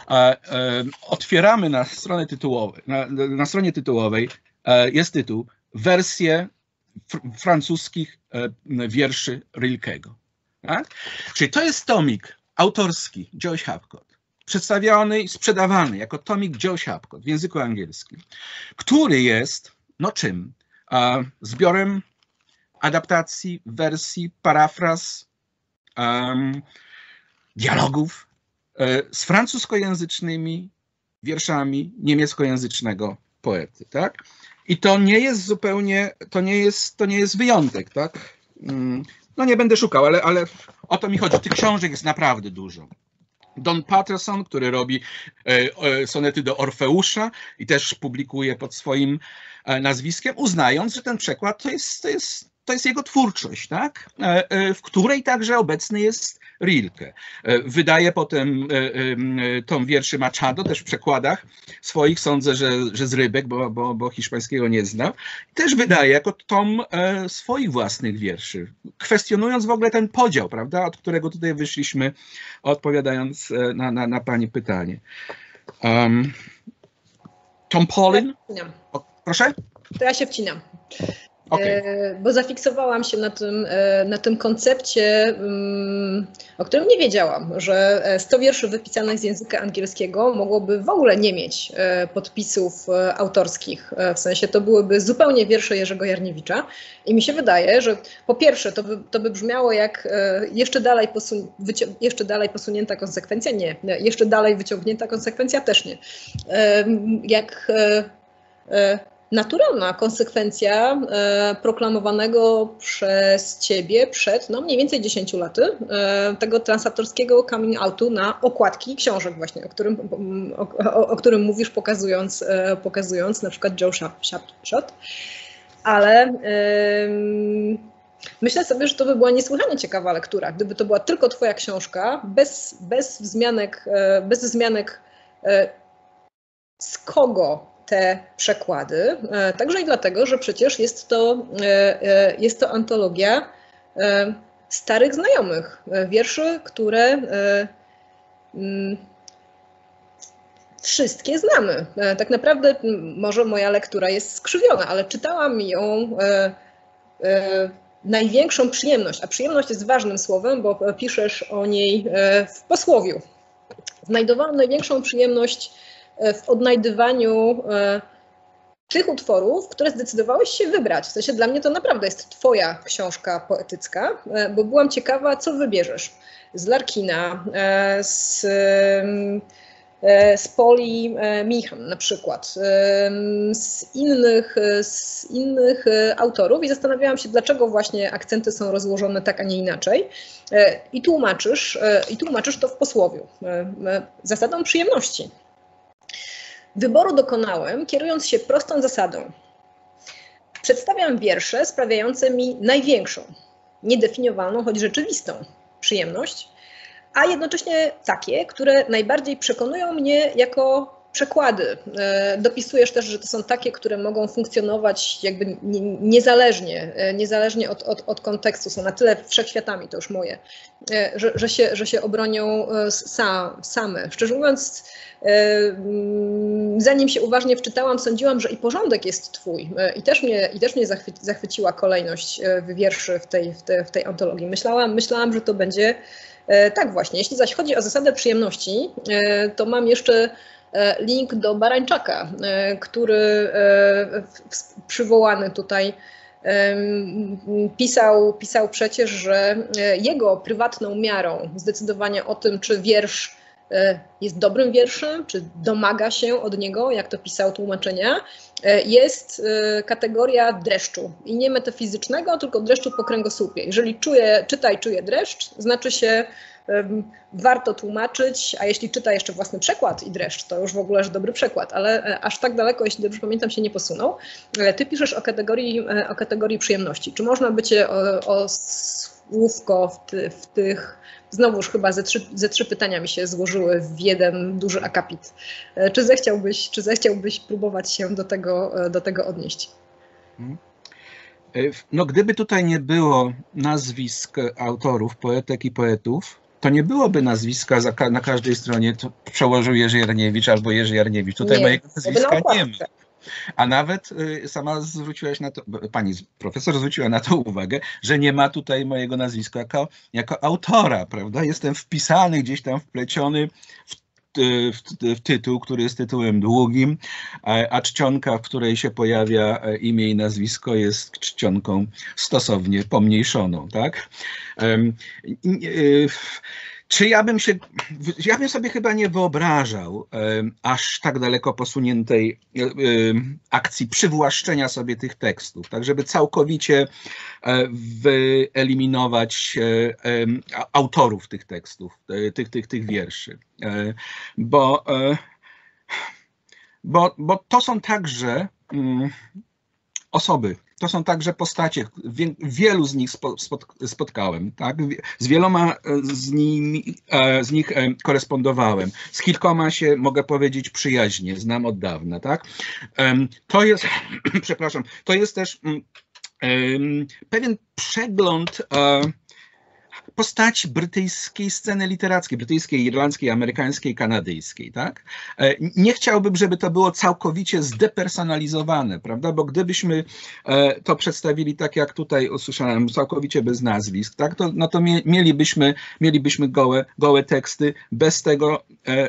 Otwieramy na stronę tytułowej, na, na stronie tytułowej jest tytuł Wersje fr francuskich wierszy Rilkego. Tak? Czyli to jest tomik autorski Joe Shapcott, przedstawiony i sprzedawany jako tomik Joe Shapcott w języku angielskim, który jest, no czym? Zbiorem adaptacji, wersji, parafraz, um, dialogów z francuskojęzycznymi wierszami niemieckojęzycznego poety. Tak? I to nie jest zupełnie, to nie jest, to nie jest wyjątek. Tak? No nie będę szukał, ale, ale o to mi chodzi. Tych książek jest naprawdę dużo. Don Patterson, który robi e, sonety do Orfeusza i też publikuje pod swoim e, nazwiskiem, uznając, że ten przekład to jest, to jest, to jest jego twórczość, tak? E, e, w której także obecny jest Rilke. E, wydaje potem e, e, tom wierszy Machado, też w przekładach swoich, sądzę, że, że z rybek, bo, bo, bo hiszpańskiego nie zna. Też wydaje jako tom e, swoich własnych wierszy, kwestionując w ogóle ten podział, prawda, od którego tutaj wyszliśmy, odpowiadając na, na, na pani pytanie. Um, Tom Paulin? O, proszę? To ja się wcinam. Okay. Bo zafiksowałam się na tym, na tym koncepcie, o którym nie wiedziałam, że sto wierszy wypisanych z języka angielskiego mogłoby w ogóle nie mieć podpisów autorskich. W sensie to byłyby zupełnie wiersze Jerzego Jarniewicza. I mi się wydaje, że po pierwsze to by, to by brzmiało jak jeszcze dalej, posun jeszcze dalej posunięta konsekwencja, nie. Jeszcze dalej wyciągnięta konsekwencja, też nie. Jak naturalna konsekwencja e, proklamowanego przez ciebie przed no, mniej więcej dziesięciu laty e, tego transautorskiego coming outu na okładki książek właśnie, o którym, o, o, o którym mówisz, pokazując, e, pokazując na przykład Joe Shapcott. Ale e, myślę sobie, że to by była niesłychanie ciekawa lektura, gdyby to była tylko twoja książka, bez, bez wzmianek, e, bez wzmianek e, z kogo te przekłady, także i dlatego, że przecież jest to, jest to antologia starych znajomych, wierszy, które wszystkie znamy. Tak naprawdę może moja lektura jest skrzywiona, ale czytałam ją największą przyjemność, a przyjemność jest ważnym słowem, bo piszesz o niej w posłowiu. Znajdowałam największą przyjemność w odnajdywaniu e, tych utworów, które zdecydowałeś się wybrać. W sensie dla mnie to naprawdę jest twoja książka poetycka, e, bo byłam ciekawa, co wybierzesz. Z Larkina, e, z, e, z Poli e, Michan na przykład, e, z, innych, z innych autorów i zastanawiałam się, dlaczego właśnie akcenty są rozłożone tak, a nie inaczej. E, i, tłumaczysz, e, I tłumaczysz to w posłowiu. E, e, zasadą przyjemności. Wyboru dokonałem, kierując się prostą zasadą. Przedstawiam wiersze sprawiające mi największą, niedefiniowalną, choć rzeczywistą przyjemność, a jednocześnie takie, które najbardziej przekonują mnie jako przekłady. Dopisujesz też, że to są takie, które mogą funkcjonować jakby niezależnie, niezależnie od, od, od kontekstu, są na tyle wszechświatami, to już moje, że, że, się, że się obronią sam, same. Szczerze mówiąc, zanim się uważnie wczytałam, sądziłam, że i porządek jest twój i też mnie, i też mnie zachwy, zachwyciła kolejność wierszy w tej, w tej, w tej antologii. Myślałam, myślałam, że to będzie tak właśnie. Jeśli zaś chodzi o zasadę przyjemności, to mam jeszcze link do Barańczaka, który przywołany tutaj pisał, pisał przecież, że jego prywatną miarą zdecydowania o tym, czy wiersz jest dobrym wierszem, czy domaga się od niego, jak to pisał tłumaczenia, jest kategoria dreszczu. I nie metafizycznego, tylko dreszczu po kręgosłupie. Jeżeli czuję, czyta i czuje dreszcz, znaczy się warto tłumaczyć, a jeśli czyta jeszcze własny przekład i dreszcz, to już w ogóle, że dobry przekład, ale aż tak daleko, jeśli dobrze pamiętam, się nie posunął. Ty piszesz o kategorii, o kategorii przyjemności. Czy można by cię o, o słówko w, ty, w tych, znowuż chyba ze trzy, ze trzy pytania mi się złożyły w jeden duży akapit. Czy zechciałbyś, czy zechciałbyś próbować się do tego, do tego odnieść? No, gdyby tutaj nie było nazwisk autorów, poetek i poetów, to nie byłoby nazwiska za, na każdej stronie, to przełożył Jerzy Jarniewicz albo Jerzy Jarniewicz. Tutaj nie, mojego nazwiska nie ma. A nawet sama zwróciłaś na to, pani profesor zwróciła na to uwagę, że nie ma tutaj mojego nazwiska jako, jako autora, prawda? Jestem wpisany, gdzieś tam wpleciony w W, w tytuł, który jest tytułem długim, a czcionka, w której się pojawia imię i nazwisko, jest czcionką stosownie pomniejszoną, tak? Czy ja bym się, ja bym sobie chyba nie wyobrażał aż tak daleko posuniętej akcji przywłaszczenia sobie tych tekstów, tak żeby całkowicie wyeliminować autorów tych tekstów, tych, tych, tych wierszy. Bo, bo, bo to są także osoby, to są także postacie, wielu z nich spotkałem, tak? Z wieloma z, nimi, z nich korespondowałem, z kilkoma się, mogę powiedzieć, przyjaźnie, znam od dawna, tak? To jest, przepraszam, to jest też pewien przegląd postaci brytyjskiej sceny literackiej, brytyjskiej, irlandzkiej, amerykańskiej, kanadyjskiej, tak? Nie chciałbym, żeby to było całkowicie zdepersonalizowane, prawda? Bo gdybyśmy to przedstawili tak, jak tutaj usłyszałem, całkowicie bez nazwisk, tak? To, no to mielibyśmy, mielibyśmy gołe, gołe teksty bez tego,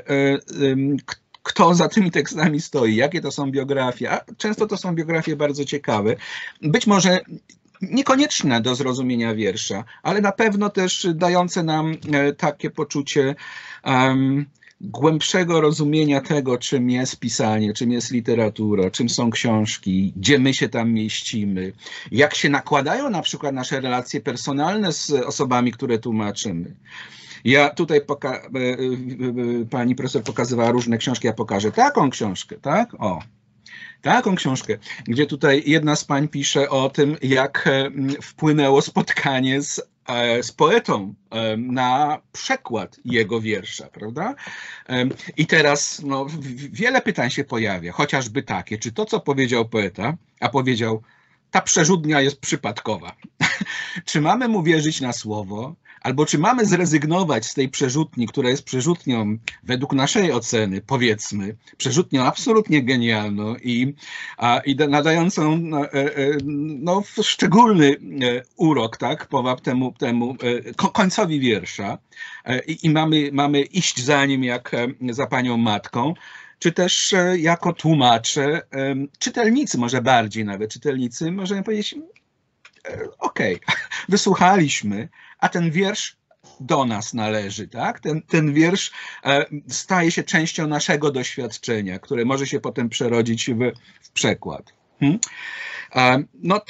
kto za tymi tekstami stoi, jakie to są biografie. A często to są biografie bardzo ciekawe. Być może niekonieczne do zrozumienia wiersza, ale na pewno też dające nam takie poczucie um, głębszego rozumienia tego, czym jest pisanie, czym jest literatura, czym są książki, gdzie my się tam mieścimy, jak się nakładają na przykład nasze relacje personalne z osobami, które tłumaczymy. Ja tutaj, poka pani profesor pokazywała różne książki, ja pokażę taką książkę, tak? O. Taką książkę, gdzie tutaj jedna z pań pisze o tym, jak wpłynęło spotkanie z, z poetą na przekład jego wiersza, prawda? I teraz no, wiele pytań się pojawia, chociażby takie, czy to, co powiedział poeta, a powiedział, ta przerzutnia jest przypadkowa. Czy mamy mu wierzyć na słowo? Albo czy mamy zrezygnować z tej przerzutni, która jest przerzutnią według naszej oceny, powiedzmy, przerzutnią absolutnie genialną i, a, i nadającą no, no, szczególny urok, tak, powab temu, temu końcowi wiersza i, i mamy, mamy iść za nim jak za panią matką, czy też jako tłumacze, czytelnicy może bardziej nawet, czytelnicy możemy powiedzieć, okej, okay, wysłuchaliśmy, a ten wiersz do nas należy, tak? Ten, ten wiersz e, staje się częścią naszego doświadczenia, które może się potem przerodzić w, w przekład. Hmm? E, no to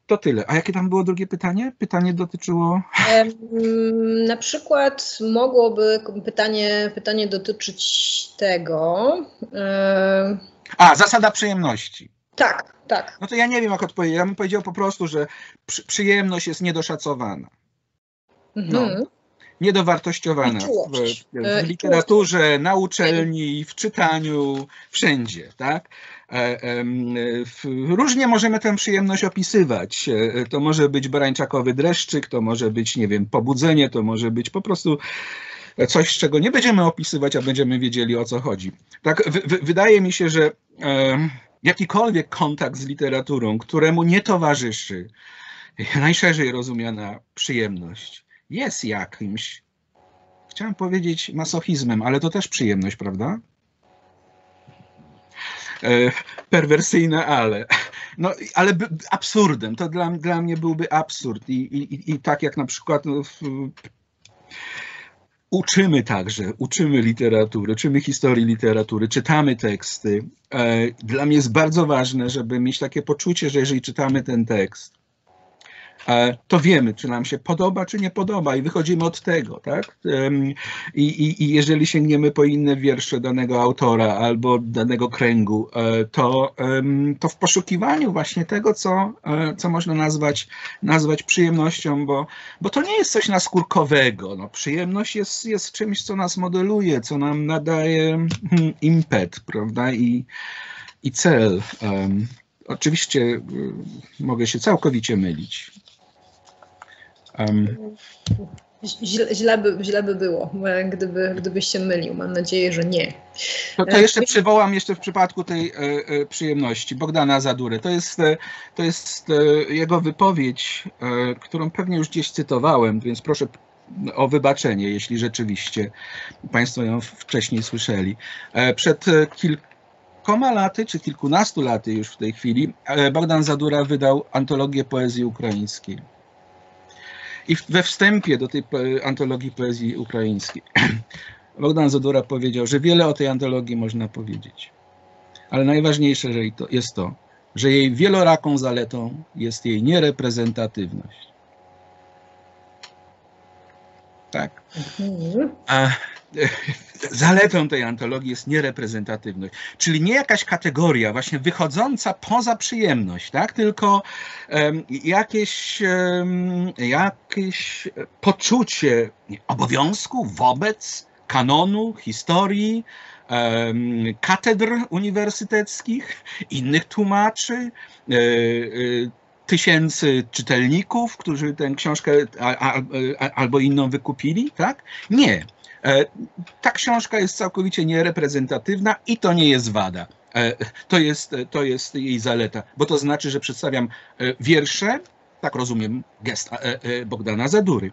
to tyle. A jakie tam było drugie pytanie? Pytanie dotyczyło... Na przykład mogłoby pytanie, pytanie dotyczyć tego... A, zasada przyjemności. Tak, tak. No to ja nie wiem, jak odpowiedzieć. Ja bym powiedział po prostu, że przy, przyjemność jest niedoszacowana. No. Mhm. Niedowartościowana w, w literaturze, na uczelni, w czytaniu, wszędzie, tak? Różnie możemy tę przyjemność opisywać. To może być barańczakowy dreszczyk, to może być, nie wiem, pobudzenie, to może być po prostu coś, czego nie będziemy opisywać, a będziemy wiedzieli, o co chodzi. Tak, w, wydaje mi się, że jakikolwiek kontakt z literaturą, któremu nie towarzyszy najszerzej rozumiana przyjemność, jest jakimś, chciałem powiedzieć masochizmem, ale to też przyjemność, prawda? E, perwersyjne, ale. No, ale absurdem, to dla, dla mnie byłby absurd. I, i, i tak jak na przykład no, w, uczymy także, uczymy literatury, uczymy historii literatury, czytamy teksty. E, dla mnie jest bardzo ważne, żeby mieć takie poczucie, że jeżeli czytamy ten tekst, to wiemy, czy nam się podoba, czy nie podoba i wychodzimy od tego, tak? I, i, i jeżeli sięgniemy po inne wiersze danego autora albo danego kręgu, to, to w poszukiwaniu właśnie tego, co, co można nazwać, nazwać przyjemnością, bo, bo to nie jest coś naskórkowego. No, przyjemność jest, jest czymś, co nas modeluje, co nam nadaje impet, prawda? I, i cel. Oczywiście mogę się całkowicie mylić. Um. Źle, źle, by, źle by było, gdyby, gdybyś się mylił. Mam nadzieję, że nie. To, to jeszcze przywołam jeszcze w przypadku tej e, e, przyjemności Bogdana Zadury. To jest, e, to jest e, jego wypowiedź, e, którą pewnie już gdzieś cytowałem, więc proszę o wybaczenie, jeśli rzeczywiście Państwo ją wcześniej słyszeli. E, przed kilkoma laty, czy kilkunastu laty już w tej chwili, e, Bogdan Zadura wydał antologię poezji ukraińskiej. I we wstępie do tej antologii poezji ukraińskiej Bogdan Zadura powiedział, że wiele o tej antologii można powiedzieć. Ale najważniejsze jest to, że jej wieloraką zaletą jest jej niereprezentatywność. Tak. A zaletą tej antologii jest niereprezentatywność, czyli nie jakaś kategoria właśnie wychodząca poza przyjemność, tak? Tylko um, jakieś, um, jakieś poczucie obowiązku wobec kanonu, historii, um, katedr uniwersyteckich, innych tłumaczy, y, y, tysięcy czytelników, którzy tę książkę a, a, a, albo inną wykupili, tak? Nie. Ta książka jest całkowicie niereprezentatywna i to nie jest wada. To jest, to jest jej zaleta, bo to znaczy, że przedstawiam wiersze, tak rozumiem gest Bogdana Zadury,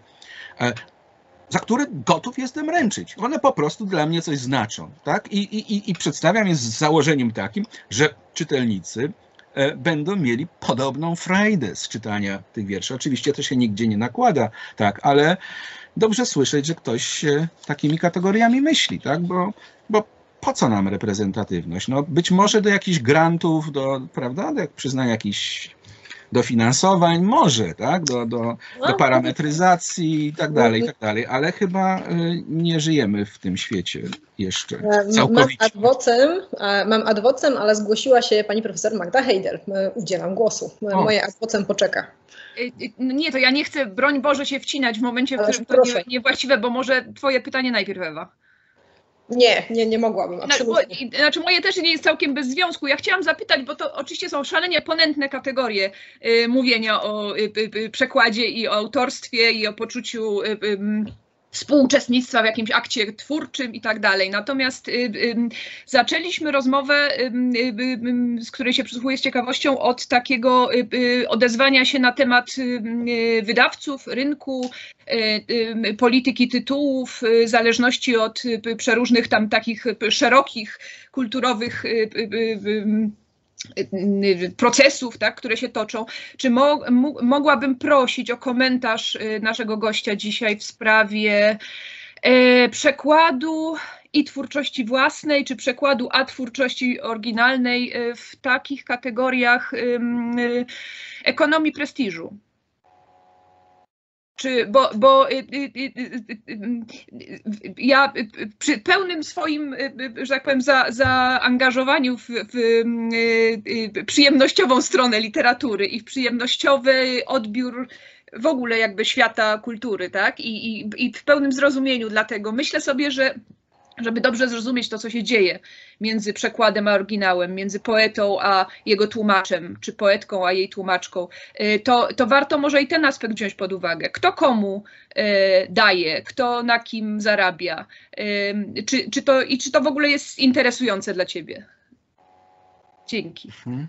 za które gotów jestem ręczyć. One po prostu dla mnie coś znaczą, tak? I, i, i przedstawiam je z założeniem takim, że czytelnicy będą mieli podobną frajdę z czytania tych wierszy. Oczywiście to się nigdzie nie nakłada, tak, ale dobrze słyszeć, że ktoś takimi kategoriami myśli, tak, bo, bo po co nam reprezentatywność? No być może do jakichś grantów, do, prawda, do przyznania jakichś dofinansowań, może, tak, do, do, do parametryzacji i tak dalej, i tak dalej, ale chyba nie żyjemy w tym świecie jeszcze całkowicie. Mam ad vocem, mam ad vocem, ale zgłosiła się pani profesor Magda Hejdel. Udzielam głosu. Moje ad vocem poczeka. Nie, to ja nie chcę, broń Boże, się wcinać w momencie, w którym to nie, niewłaściwe, bo może twoje pytanie najpierw, Ewa. Nie, nie, nie mogłabym, absolutnie. Znaczy, bo, znaczy moje też nie jest całkiem bez związku. Ja chciałam zapytać, bo to oczywiście są szalenie ponętne kategorie y, mówienia o y, y, przekładzie i o autorstwie i o poczuciu y, y, współuczestnictwa w jakimś akcie twórczym i tak dalej. Natomiast y, y, zaczęliśmy rozmowę, y, y, z której się przysłuchuję z ciekawością, od takiego y, y, odezwania się na temat y, wydawców, rynku, y, y, polityki tytułów, y, zależności od y, przeróżnych tam takich y, szerokich, kulturowych y, y, y, procesów, tak, które się toczą. Czy mo mogłabym prosić o komentarz naszego gościa dzisiaj w sprawie e, przekładu i twórczości własnej, czy przekładu, a twórczości oryginalnej w takich kategoriach ekonomii prestiżu. Czy, bo, bo ja przy pełnym swoim, że tak powiem, za, zaangażowaniu w, w przyjemnościową stronę literatury i w przyjemnościowy odbiór w ogóle jakby świata kultury, tak? I, i, i w pełnym zrozumieniu dlatego myślę sobie, że żeby dobrze zrozumieć to, co się dzieje między przekładem a oryginałem, między poetą a jego tłumaczem, czy poetką a jej tłumaczką, to, to warto może i ten aspekt wziąć pod uwagę. Kto komu daje, kto na kim zarabia, czy, czy to, i czy to w ogóle jest interesujące dla ciebie? Dzięki. Mhm.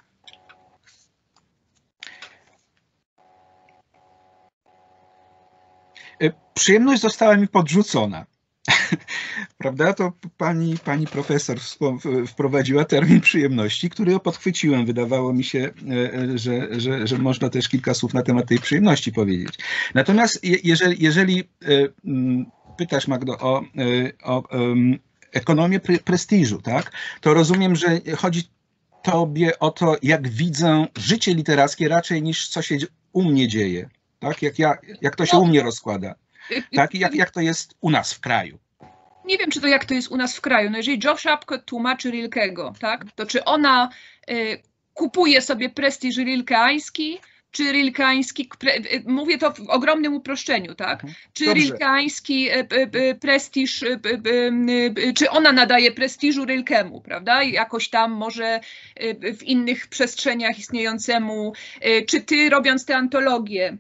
Przyjemność została mi podrzucona. Prawda? To pani, pani profesor wprowadziła termin przyjemności, który podchwyciłem. Wydawało mi się, że, że, że można też kilka słów na temat tej przyjemności powiedzieć. Natomiast jeżeli, jeżeli pytasz, Magdo, o, o ekonomię pre prestiżu, tak, to rozumiem, że chodzi tobie o to, jak widzę życie literackie raczej niż co się u mnie dzieje. Tak? Jak, ja, jak to się u mnie rozkłada. Tak? Jak, jak to jest u nas w kraju. Nie wiem, czy to jak to jest u nas w kraju. No jeżeli Jo Shapko tłumaczy Rilkego, tak, to czy ona y, kupuje sobie prestiż rilkeański, czy rilkeański, pre, y, mówię to w ogromnym uproszczeniu, tak? Czy Dobrze. rilkeański y, y, prestiż, y, y, y, czy ona nadaje prestiżu Rilkemu, prawda? I jakoś tam może y, w innych przestrzeniach istniejącemu, y, czy ty robiąc tę antologię,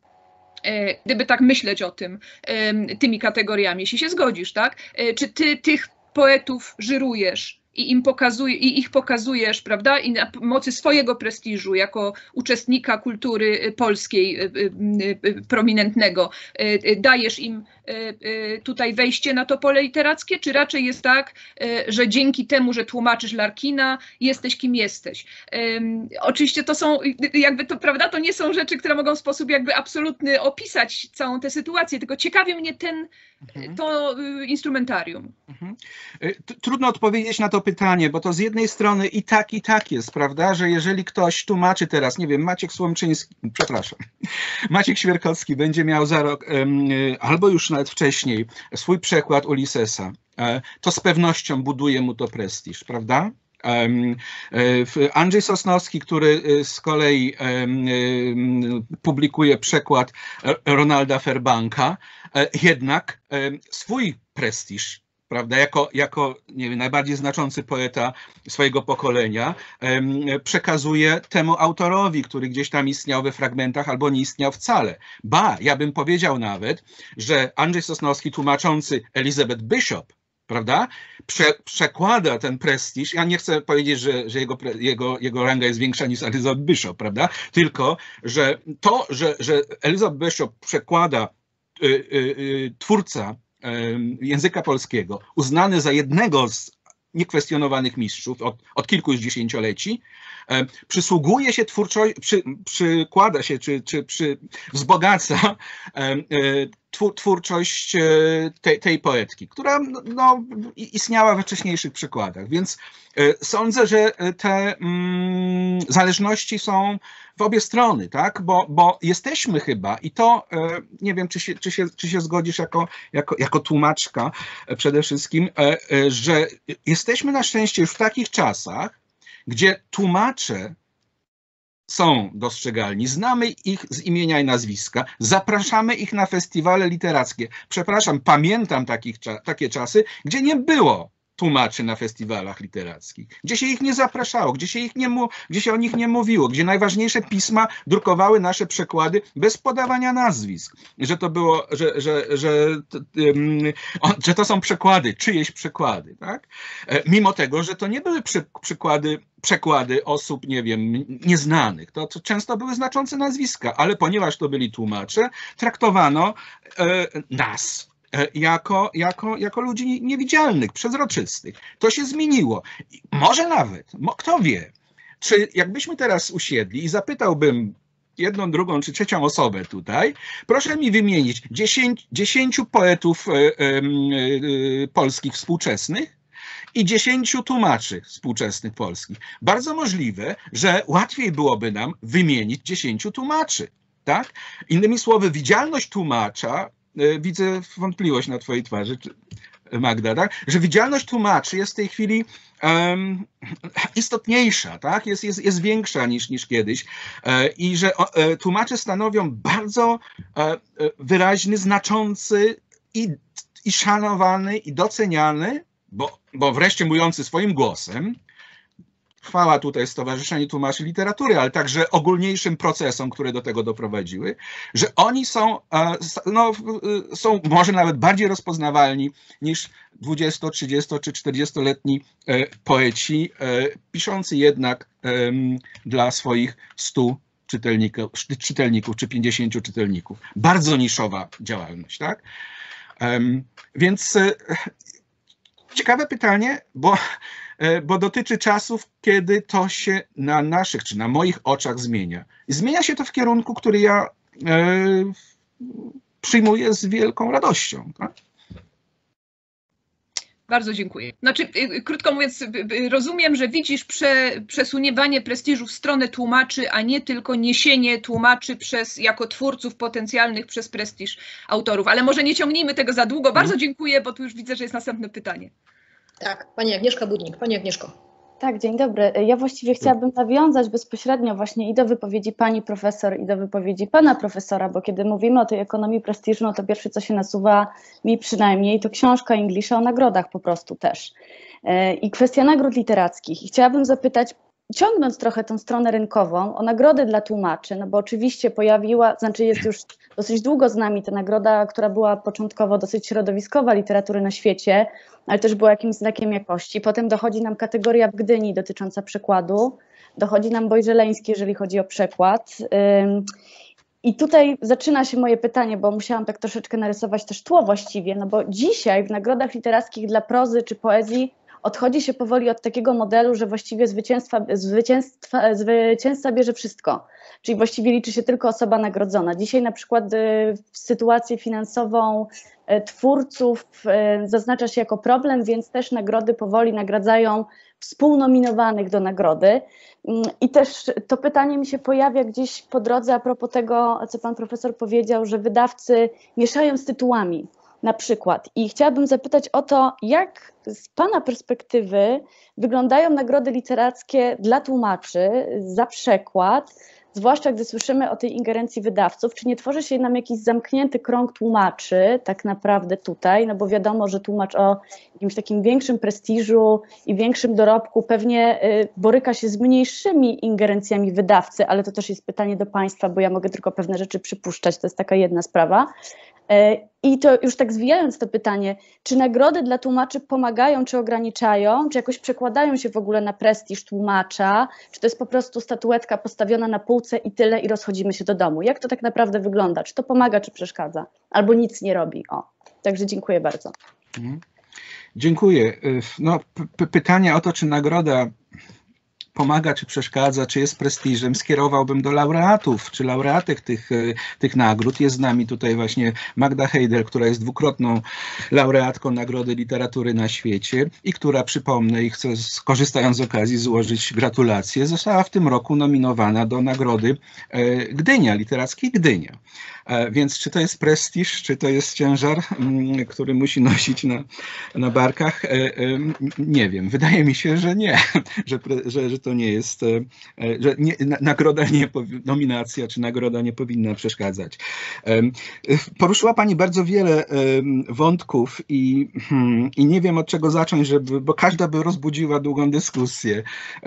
gdyby tak myśleć o tym, tymi kategoriami, jeśli się zgodzisz, tak? Czy ty tych poetów żyrujesz i im pokazuj, i ich pokazujesz, prawda? I na mocy swojego prestiżu jako uczestnika kultury polskiej prominentnego dajesz im tutaj wejście na to pole literackie, czy raczej jest tak, że dzięki temu, że tłumaczysz Larkina, jesteś kim jesteś. Oczywiście to są, jakby to, prawda, to nie są rzeczy, które mogą w sposób jakby absolutny opisać całą tę sytuację, tylko ciekawi mnie ten, mhm. to instrumentarium. Mhm. Trudno odpowiedzieć na to pytanie, bo to z jednej strony i tak, i tak jest, prawda, że jeżeli ktoś tłumaczy teraz, nie wiem, Maciek Słomczyński, przepraszam, Maciek Świerkowski będzie miał za rok, albo już nawet wcześniej, swój przekład Ulyssesa, to z pewnością buduje mu to prestiż, prawda? Andrzej Sosnowski, który z kolei publikuje przekład Ronalda Fairbanka, jednak swój prestiż, prawda, jako, jako nie wiem, najbardziej znaczący poeta swojego pokolenia, przekazuje temu autorowi, który gdzieś tam istniał we fragmentach albo nie istniał wcale. Ba, ja bym powiedział nawet, że Andrzej Sosnowski tłumaczący Elizabeth Bishop, prawda, Prze, przekłada ten prestiż. Ja nie chcę powiedzieć, że, że jego, jego, jego ranga jest większa niż Elizabeth Bishop, prawda, tylko, że to, że, że Elizabeth Bishop przekłada y, y, y, twórca języka polskiego, uznany za jednego z niekwestionowanych mistrzów od, od kilku już dziesięcioleci, przysługuje się twórczość, przy, przykłada się, czy, czy przy, wzbogaca twórczość tej, tej poetki, która no, istniała we wcześniejszych przykładach. Więc sądzę, że te mm, zależności są w obie strony, tak? Bo, bo jesteśmy chyba, i to nie wiem, czy się, czy się, czy się zgodzisz jako, jako, jako tłumaczka przede wszystkim, że jesteśmy na szczęście już w takich czasach, gdzie tłumacze są dostrzegalni, znamy ich z imienia i nazwiska, zapraszamy ich na festiwale literackie. Przepraszam, pamiętam takich, takie czasy, gdzie nie było tłumaczy na festiwalach literackich, gdzie się ich nie zapraszało, gdzie się, ich nie, gdzie się o nich nie mówiło, gdzie najważniejsze pisma drukowały nasze przekłady bez podawania nazwisk, że to było, że, że, że, że to są przekłady, czyjeś przekłady, tak? Mimo tego, że to nie były przy, przykłady, przekłady osób, nie wiem, nieznanych, to, to często były znaczące nazwiska, ale ponieważ to byli tłumacze, traktowano e, nas Jako, jako, jako ludzi niewidzialnych, przezroczystych. To się zmieniło. Może nawet, kto wie, czy jakbyśmy teraz usiedli i zapytałbym jedną, drugą czy trzecią osobę tutaj. Proszę mi wymienić dziesięć, dziesięciu poetów e, e, e, polskich współczesnych i dziesięciu tłumaczy współczesnych polskich. Bardzo możliwe, że łatwiej byłoby nam wymienić dziesięciu tłumaczy. Tak? Innymi słowy, widzialność tłumacza, e, widzę wątpliwość na twojej twarzy, Magda, tak? Że widzialność tłumaczy jest w tej chwili um, istotniejsza, tak? jest, jest, jest większa niż, niż kiedyś e, i że e, tłumacze stanowią bardzo e, wyraźny, znaczący i, i szanowany i doceniany, bo, bo wreszcie mówiący swoim głosem, chwała tutaj Stowarzyszeniu Tłumaczy Literatury, ale także ogólniejszym procesom, które do tego doprowadziły, że oni są, no, są może nawet bardziej rozpoznawalni niż dwudziesto-, trzydziesto- czy czterdziestoletni poeci, piszący jednak dla swoich stu czytelników, czytelników czy pięćdziesięciu czytelników. Bardzo niszowa działalność, tak? Więc ciekawe pytanie, bo bo dotyczy czasów, kiedy to się na naszych, czy na moich oczach zmienia. I zmienia się to w kierunku, który ja e, przyjmuję z wielką radością. Tak? Bardzo dziękuję. Znaczy, krótko mówiąc, rozumiem, że widzisz prze, przesuwanie prestiżu w stronę tłumaczy, a nie tylko niesienie tłumaczy przez, jako twórców potencjalnych przez prestiż autorów. Ale może nie ciągnijmy tego za długo. Bardzo dziękuję, bo tu już widzę, że jest następne pytanie. Tak, pani Agnieszka Budnik. Pani Agnieszko. Tak, dzień dobry. Ja właściwie chciałabym nawiązać bezpośrednio właśnie i do wypowiedzi pani profesor, i do wypowiedzi pana profesora, bo kiedy mówimy o tej ekonomii prestiżu, no to pierwsze, co się nasuwa mi przynajmniej, to książka Englisha o nagrodach po prostu też. I kwestia nagród literackich. I chciałabym zapytać, ciągnąc trochę tą stronę rynkową, o nagrody dla tłumaczy, no bo oczywiście pojawiła, znaczy jest już dosyć długo z nami ta nagroda, która była początkowo dosyć środowiskowa literatury na świecie, ale też była jakimś znakiem jakości. Potem dochodzi nam kategoria w Gdyni dotycząca przekładu, dochodzi nam Bojżeleński, jeżeli chodzi o przekład. I tutaj zaczyna się moje pytanie, bo musiałam tak troszeczkę narysować też tło właściwie, no bo dzisiaj w nagrodach literackich dla prozy czy poezji odchodzi się powoli od takiego modelu, że właściwie zwycięstwa, zwycięstwa, zwycięzca bierze wszystko, czyli właściwie liczy się tylko osoba nagrodzona. Dzisiaj na przykład sytuację finansową twórców zaznacza się jako problem, więc też nagrody powoli nagradzają współnominowanych do nagrody. I też to pytanie mi się pojawia gdzieś po drodze a propos tego, co pan profesor powiedział, że wydawcy mieszają z tytułami. Na przykład. I chciałabym zapytać o to, jak z pana perspektywy wyglądają nagrody literackie dla tłumaczy za przekład, zwłaszcza gdy słyszymy o tej ingerencji wydawców. Czy nie tworzy się nam jakiś zamknięty krąg tłumaczy tak naprawdę tutaj, no bo wiadomo, że tłumacz o jakimś takim większym prestiżu i większym dorobku pewnie y, boryka się z mniejszymi ingerencjami wydawcy, ale to też jest pytanie do państwa, bo ja mogę tylko pewne rzeczy przypuszczać, to jest taka jedna sprawa. I to już tak zwijając to pytanie, czy nagrody dla tłumaczy pomagają, czy ograniczają, czy jakoś przekładają się w ogóle na prestiż tłumacza, czy to jest po prostu statuetka postawiona na półce i tyle i rozchodzimy się do domu? Jak to tak naprawdę wygląda? Czy to pomaga, czy przeszkadza? Albo nic nie robi? O, także dziękuję bardzo. Dziękuję. No, pytanie o to, czy nagroda pomaga, czy przeszkadza, czy jest prestiżem, skierowałbym do laureatów, czy laureatek tych, tych nagród. Jest z nami tutaj właśnie Magda Hejdel, która jest dwukrotną laureatką Nagrody Literatury na świecie i która, przypomnę i chcę skorzystając z okazji złożyć gratulacje, została w tym roku nominowana do Nagrody Gdynia, Literackiej Gdynia. Więc czy to jest prestiż, czy to jest ciężar, który musi nosić na, na barkach? Nie wiem. Wydaje mi się, że nie, że, że, że to nie jest, że nie, nagroda nie, nominacja czy nagroda nie powinna przeszkadzać. Poruszyła Pani bardzo wiele wątków i, i nie wiem od czego zacząć, żeby, bo każda by rozbudziła długą dyskusję.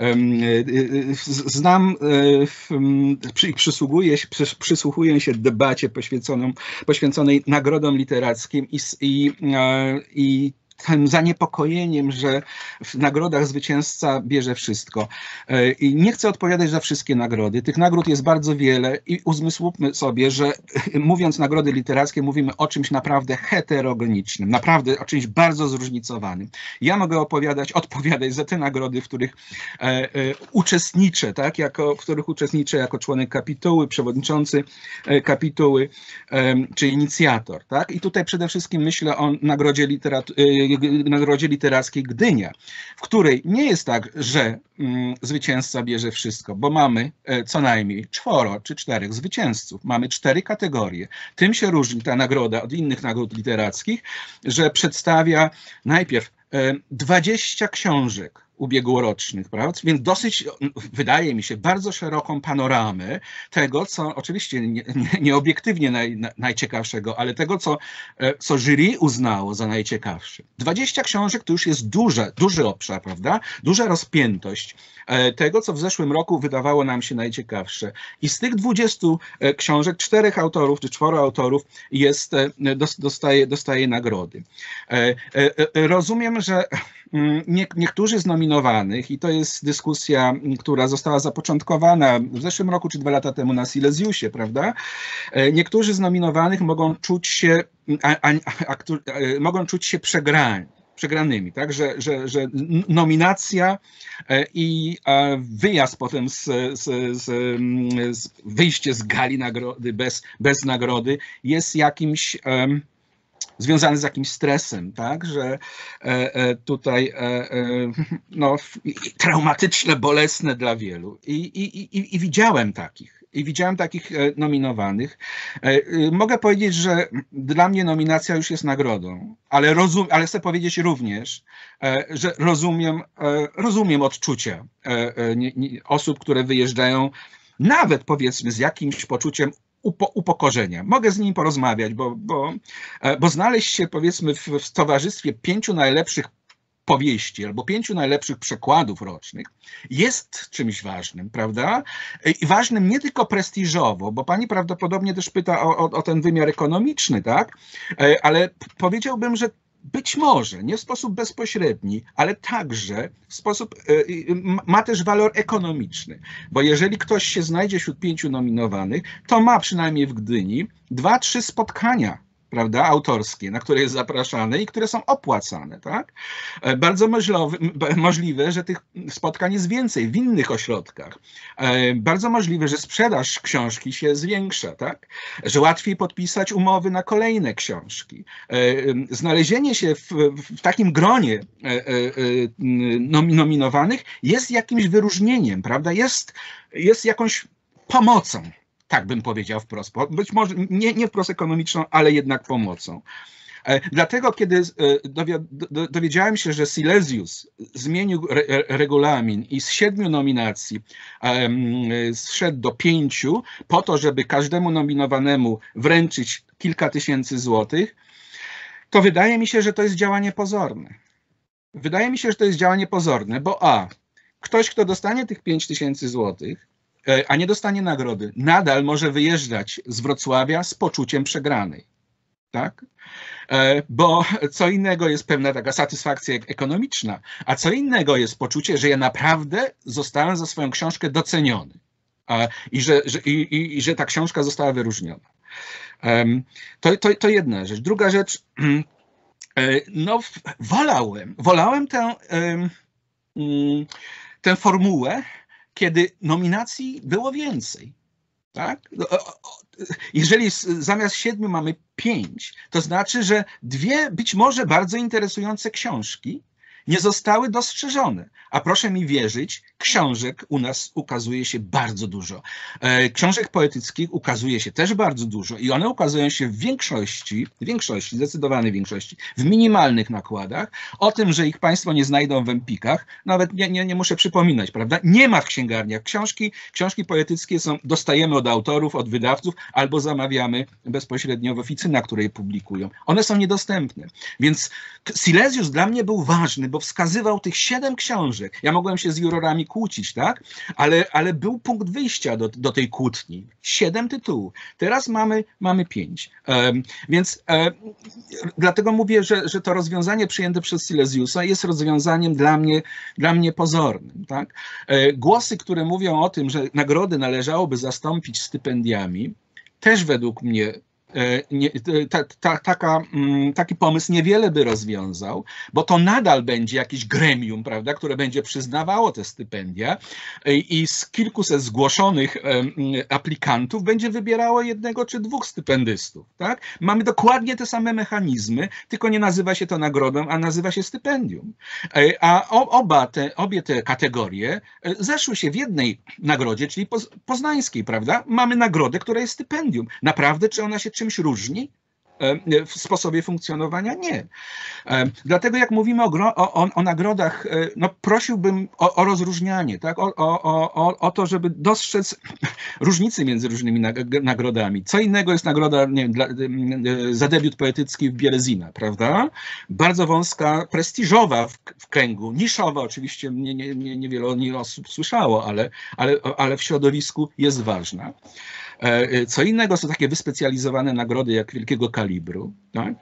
Znam, przysłuchuję się, przysłuchuję się debacie poświęconą, poświęconej nagrodom literackim i, i, i tym zaniepokojeniem, że w nagrodach zwycięzca bierze wszystko. I nie chcę odpowiadać za wszystkie nagrody. Tych nagród jest bardzo wiele i uzmysłówmy sobie, że mówiąc nagrody literackie, mówimy o czymś naprawdę heterogenicznym, naprawdę o czymś bardzo zróżnicowanym. Ja mogę opowiadać, odpowiadać za te nagrody, w których e, e, uczestniczę, tak, jako, w których uczestniczę jako członek kapituły, przewodniczący e, kapituły, e, czy inicjator, tak. I tutaj przede wszystkim myślę o nagrodzie, literat e, nagrodzie literackiej Gdynia, w której nie jest tak, że mm, zwycięzca bierze wszystko, bo mamy e, co najmniej czworo czy czterech zwycięzców. Mamy cztery kategorie. Tym się różni ta nagroda od innych nagród literackich, że przedstawia najpierw e, dwadzieścia książek ubiegłorocznych, prawda? Więc dosyć, wydaje mi się, bardzo szeroką panoramę tego, co oczywiście nie, nie, nie obiektywnie naj, najciekawszego, ale tego, co, co jury uznało za najciekawsze. dwadzieścia książek to już jest duże, duży obszar, prawda? Duża rozpiętość tego, co w zeszłym roku wydawało nam się najciekawsze. I z tych dwudziestu książek czterech autorów, czy czworo autorów jest, dostaje, dostaje nagrody. Rozumiem, że nie, niektórzy z nominowanych, i to jest dyskusja, która została zapoczątkowana w zeszłym roku czy dwa lata temu na Silesiusie, prawda? Niektórzy z nominowanych mogą czuć się, a, a, a, a, mogą czuć się przegrani. przegranymi, tak, że, że, że nominacja i wyjazd potem z, z, z, z wyjście z gali nagrody bez, bez nagrody jest jakimś um, związany z jakimś stresem, tak, że e, tutaj e, e, no, traumatyczne, bolesne dla wielu. I, i, i, i widziałem takich. I widziałem takich nominowanych. Mogę powiedzieć, że dla mnie nominacja już jest nagrodą, ale, rozum, ale chcę powiedzieć również, że rozumiem, rozumiem odczucia osób, które wyjeżdżają nawet powiedzmy z jakimś poczuciem Upo, upokorzenia. Mogę z nimi porozmawiać, bo, bo, bo znaleźć się powiedzmy w, w towarzystwie pięciu najlepszych powieści albo pięciu najlepszych przekładów rocznych jest czymś ważnym, prawda? I ważnym nie tylko prestiżowo, bo pani prawdopodobnie też pyta o, o, o ten wymiar ekonomiczny, tak? Ale powiedziałbym, że być może, nie w sposób bezpośredni, ale także w sposób, ma też walor ekonomiczny, bo jeżeli ktoś się znajdzie wśród pięciu nominowanych, to ma przynajmniej w Gdyni dwa, trzy spotkania, prawda, autorskie, na które jest zapraszane i które są opłacane, tak? Bardzo możliwe, możliwe, że tych spotkań jest więcej w innych ośrodkach. Bardzo możliwe, że sprzedaż książki się zwiększa, tak? Że łatwiej podpisać umowy na kolejne książki. Znalezienie się w, w takim gronie nominowanych jest jakimś wyróżnieniem, prawda? Jest, jest jakąś pomocą. Tak bym powiedział wprost. Być może nie, nie wprost ekonomiczną, ale jednak pomocą. Dlatego, kiedy dowiedziałem się, że Silesius zmienił re regulamin i z siedmiu nominacji zszedł do pięciu, po to, żeby każdemu nominowanemu wręczyć kilka tysięcy złotych, to wydaje mi się, że to jest działanie pozorne. Wydaje mi się, że to jest działanie pozorne, bo a, ktoś, kto dostanie tych pięć tysięcy złotych, a nie dostanie nagrody, nadal może wyjeżdżać z Wrocławia z poczuciem przegranej. Tak? Bo co innego jest pewna taka satysfakcja ekonomiczna, a co innego jest poczucie, że ja naprawdę zostałem za swoją książkę doceniony i że, że, i, i, i że ta książka została wyróżniona. To, to, to jedna rzecz. Druga rzecz, no wolałem, wolałem tę, tę formułę, kiedy nominacji było więcej. Tak? Jeżeli zamiast siedmiu mamy pięć, to znaczy, że dwie być może bardzo interesujące książki nie zostały dostrzeżone. A proszę mi wierzyć, książek u nas ukazuje się bardzo dużo. Książek poetyckich ukazuje się też bardzo dużo i one ukazują się w większości, w większości, zdecydowanej większości, w minimalnych nakładach. O tym, że ich Państwo nie znajdą w empikach, nawet nie, nie, nie muszę przypominać, prawda? Nie ma w księgarniach. Książki, książki poetyckie są, dostajemy od autorów, od wydawców, albo zamawiamy bezpośrednio w oficynach, które je publikują. One są niedostępne. Więc Silesius dla mnie był ważny, bo bo wskazywał tych siedem książek. Ja mogłem się z jurorami kłócić, tak? Ale, ale był punkt wyjścia do, do tej kłótni. Siedem tytułów. Teraz mamy, mamy pięć. Um, więc um, dlatego mówię, że, że to rozwiązanie przyjęte przez Silesiusa jest rozwiązaniem dla mnie, dla mnie pozornym, tak? Głosy, które mówią o tym, że nagrody należałoby zastąpić stypendiami, też według mnie Nie, ta, ta, taka, taki pomysł niewiele by rozwiązał, bo to nadal będzie jakieś gremium, prawda, które będzie przyznawało te stypendia i z kilkuset zgłoszonych aplikantów będzie wybierało jednego czy dwóch stypendystów. Tak? Mamy dokładnie te same mechanizmy, tylko nie nazywa się to nagrodą, a nazywa się stypendium. A oba te, obie te kategorie zeszły się w jednej nagrodzie, czyli poznańskiej, prawda? Mamy nagrodę, która jest stypendium. Naprawdę, czy ona się czymś różni w sposobie funkcjonowania? Nie. Dlatego jak mówimy o, o, o nagrodach, no prosiłbym o, o rozróżnianie, tak? o, o, o, o to, żeby dostrzec różnice między różnymi nagrodami. Co innego jest nagroda, nie wiem, dla, za debiut poetycki w Bierezina, prawda? Bardzo wąska, prestiżowa w, w kręgu, niszowa oczywiście, nie, nie, nie, niewiele o niej osób słyszało, ale, ale, ale w środowisku jest ważna. Co innego są takie wyspecjalizowane nagrody jak wielkiego kalibru. Tak?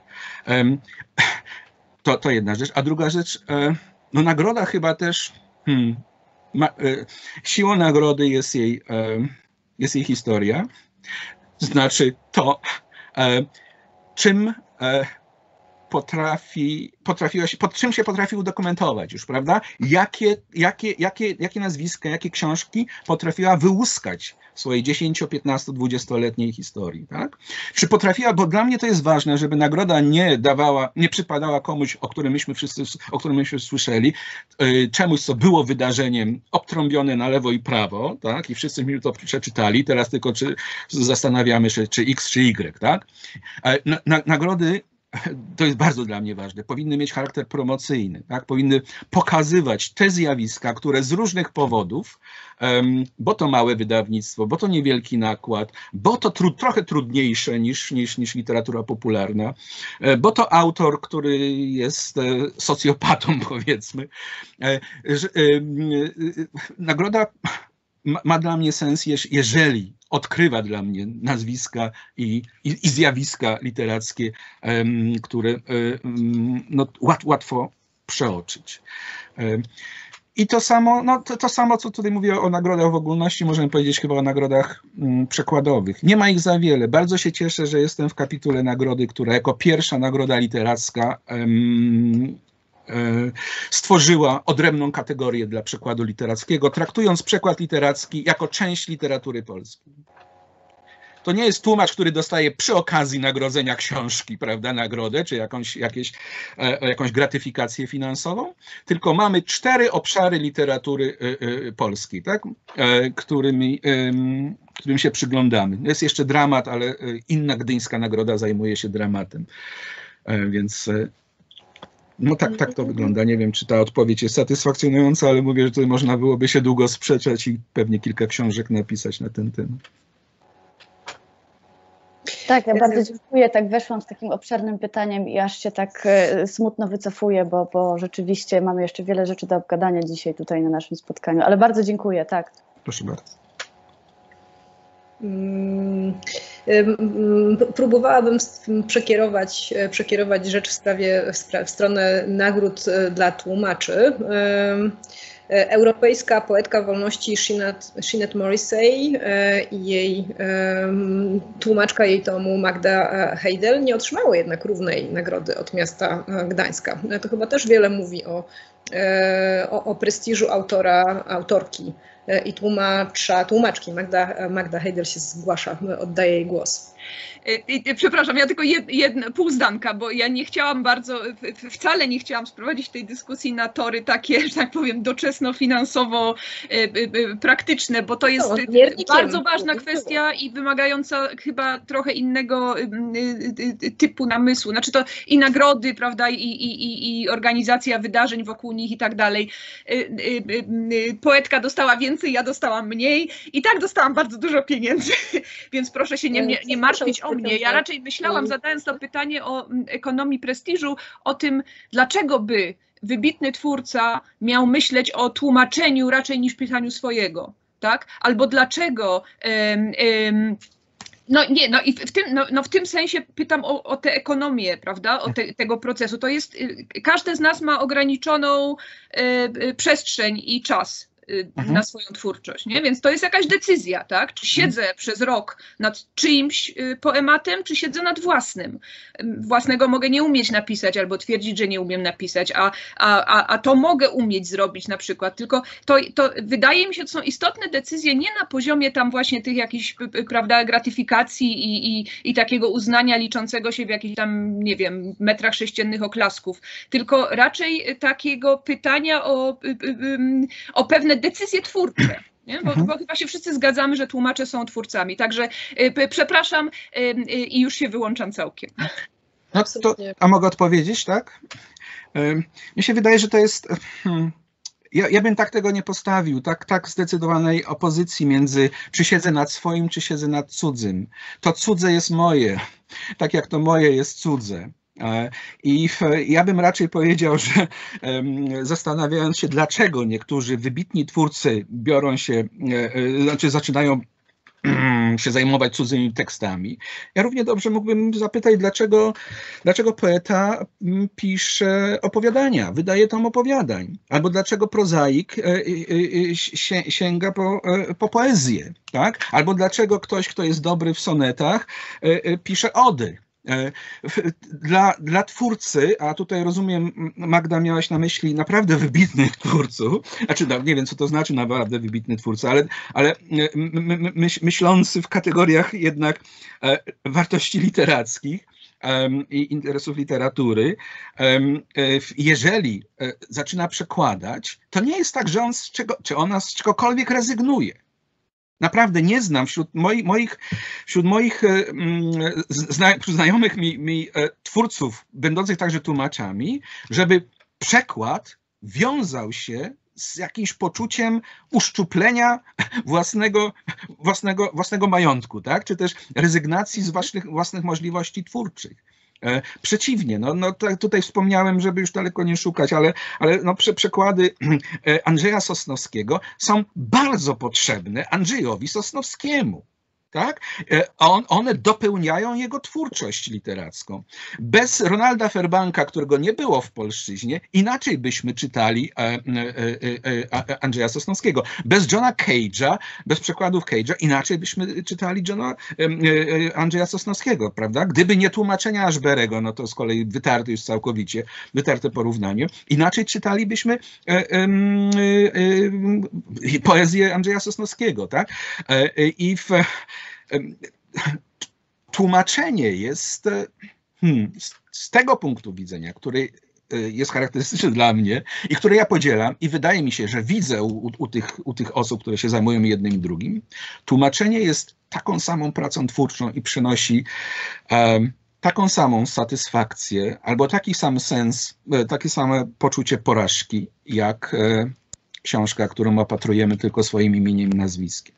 To, to jedna rzecz. A druga rzecz, no nagroda chyba też, hmm, ma, siłą nagrody jest jej, jest jej historia. Znaczy to, czym potrafi, potrafiła się, pod czym się potrafi udokumentować już, prawda? Jakie, jakie, jakie, jakie nazwiska, jakie książki potrafiła wyłuskać w swojej dziesięcio-, piętnasto-, dwudziestoletniej historii, tak? Czy potrafiła, bo dla mnie to jest ważne, żeby nagroda nie dawała, nie przypadała komuś, o którym myśmy wszyscy, o którym myśmy słyszeli, czemuś, co było wydarzeniem obtrąbione na lewo i prawo, tak? I wszyscy mi to przeczytali, teraz tylko czy zastanawiamy się, czy X, czy Y, tak? Na, na, nagrody, to jest bardzo dla mnie ważne, powinny mieć charakter promocyjny, tak? Powinny pokazywać te zjawiska, które z różnych powodów, um, bo to małe wydawnictwo, bo to niewielki nakład, bo to tru, trochę trudniejsze niż, niż, niż literatura popularna, bo to autor, który jest socjopatą, powiedzmy. Nagroda ma, ma dla mnie sens, jeżeli odkrywa dla mnie nazwiska i, i, i zjawiska literackie, um, które um, no, łat, łatwo przeoczyć. Um, I to samo, no, to, to samo, co tutaj mówię o nagrodach w ogólności, możemy powiedzieć chyba o nagrodach um, przekładowych. Nie ma ich za wiele. Bardzo się cieszę, że jestem w kapitule nagrody, która jako pierwsza nagroda literacka um, stworzyła odrębną kategorię dla przekładu literackiego, traktując przekład literacki jako część literatury polskiej. To nie jest tłumacz, który dostaje przy okazji nagrodzenia książki, prawda, nagrodę, czy jakąś, jakieś, jakąś gratyfikację finansową, tylko mamy cztery obszary literatury polskiej, tak, którymi, którym się przyglądamy. Jest jeszcze dramat, ale inna gdyńska nagroda zajmuje się dramatem, więc no tak, tak to wygląda. Nie wiem, czy ta odpowiedź jest satysfakcjonująca, ale mówię, że tutaj można byłoby się długo sprzeczać i pewnie kilka książek napisać na ten temat. Tak, ja bardzo dziękuję. Tak weszłam z takim obszernym pytaniem i aż się tak smutno wycofuję, bo, bo rzeczywiście mamy jeszcze wiele rzeczy do obgadania dzisiaj tutaj na naszym spotkaniu, ale bardzo dziękuję, tak. Proszę bardzo. Próbowałabym przekierować, przekierować rzecz w, sprawie, w stronę nagród dla tłumaczy. Europejska poetka wolności Sinead Morrissey i jej tłumaczka jej tomu Magda Heidel nie otrzymały jednak równej nagrody od miasta Gdańska. To chyba też wiele mówi o, o, o prestiżu autora, autorki i tłumacza, tłumaczki. Magda, Magda Heidel się zgłasza, oddaję jej głos. Przepraszam, ja tylko jedna pół zdanka, bo ja nie chciałam bardzo, wcale nie chciałam sprowadzić tej dyskusji na tory takie, że tak powiem, doczesno-finansowo-praktyczne, bo to jest no, bardzo ważna kwestia i wymagająca chyba trochę innego typu namysłu. Znaczy to i nagrody, prawda, i, i, i organizacja wydarzeń wokół nich i tak dalej. Poetka dostała więcej, ja dostałam mniej i tak dostałam bardzo dużo pieniędzy, więc proszę się nie, nie, nie martwić o mnie. Ja raczej myślałam, zadając to pytanie o ekonomii prestiżu, o tym, dlaczego by wybitny twórca miał myśleć o tłumaczeniu raczej niż pisaniu swojego, tak? Albo dlaczego um, um, no nie, no i w tym, no, no w tym sensie pytam o, o tę ekonomię, prawda, o te, tego procesu. To jest, każdy z nas ma ograniczoną y, przestrzeń i czas mhm. na swoją twórczość, nie? Więc to jest jakaś decyzja, tak? Czy siedzę mhm. przez rok nad czyimś poematem, czy siedzę nad własnym. Własnego mogę nie umieć napisać albo twierdzić, że nie umiem napisać, a, a, a, a to mogę umieć zrobić na przykład, tylko to, to wydaje mi się, to są istotne decyzje nie na poziomie tam właśnie tych jakichś, prawda, gratyfikacji i, i, i takiego uznania liczącego się w jakichś tam, nie wiem, metrach sześciennych oklasków, tylko raczej takiego pytania o, o pewne decyzje twórcze. Nie? Bo, bo chyba się wszyscy zgadzamy, że tłumacze są twórcami. Także y, przepraszam y, y, i już się wyłączam całkiem. No to, a mogę odpowiedzieć, tak? Y, mi się wydaje, że to jest... Hmm, ja, ja bym tak tego nie postawił, tak, tak zdecydowanej opozycji między czy siedzę nad swoim, czy siedzę nad cudzym. To cudze jest moje, tak jak to moje jest cudze. I ja bym raczej powiedział, że zastanawiając się, dlaczego niektórzy wybitni twórcy biorą się, znaczy zaczynają się zajmować cudzymi tekstami. Ja równie dobrze mógłbym zapytać, dlaczego, dlaczego poeta pisze opowiadania, wydaje tom opowiadań, albo dlaczego prozaik sięga po, po poezję, tak? Albo dlaczego ktoś, kto jest dobry w sonetach, pisze ody. Dla, dla twórcy, a tutaj rozumiem, Magda, miałaś na myśli naprawdę wybitnych twórców, znaczy no, nie wiem, co to znaczy naprawdę wybitny twórca, ale, ale myśl, myślący w kategoriach jednak wartości literackich i interesów literatury, jeżeli zaczyna przekładać, to nie jest tak, że on z czego, czy ona z czegokolwiek rezygnuje. Naprawdę nie znam wśród moich, moich, wśród moich zna, znajomych mi, mi twórców, będących także tłumaczami, żeby przekład wiązał się z jakimś poczuciem uszczuplenia własnego, własnego, własnego majątku, tak? Czy też rezygnacji z własnych, własnych możliwości twórczych. Przeciwnie, no, no tutaj wspomniałem, żeby już daleko nie szukać, ale, ale no, prze, przekłady Andrzeja Sosnowskiego są bardzo potrzebne Andrzejowi Sosnowskiemu. Tak? On, one dopełniają jego twórczość literacką. Bez Ronalda Fairbanka, którego nie było w polszczyźnie, inaczej byśmy czytali e, e, e, Andrzeja Sosnowskiego. Bez Johna Cage'a, bez przekładów Cage'a, inaczej byśmy czytali Johna, e, e, Andrzeja Sosnowskiego, prawda? Gdyby nie tłumaczenia Ashberego, no to z kolei wytarte już całkowicie, wytarte porównanie, inaczej czytalibyśmy e, e, e, poezję Andrzeja Sosnowskiego, tak? E, I w tłumaczenie jest hmm, z tego punktu widzenia, który jest charakterystyczny dla mnie i który ja podzielam i wydaje mi się, że widzę u, u, tych, u tych osób, które się zajmują jednym i drugim, tłumaczenie jest taką samą pracą twórczą i przynosi um, taką samą satysfakcję albo taki sam sens, takie same poczucie porażki, jak e, książka, którą opatrujemy tylko swoim imieniem i nazwiskiem.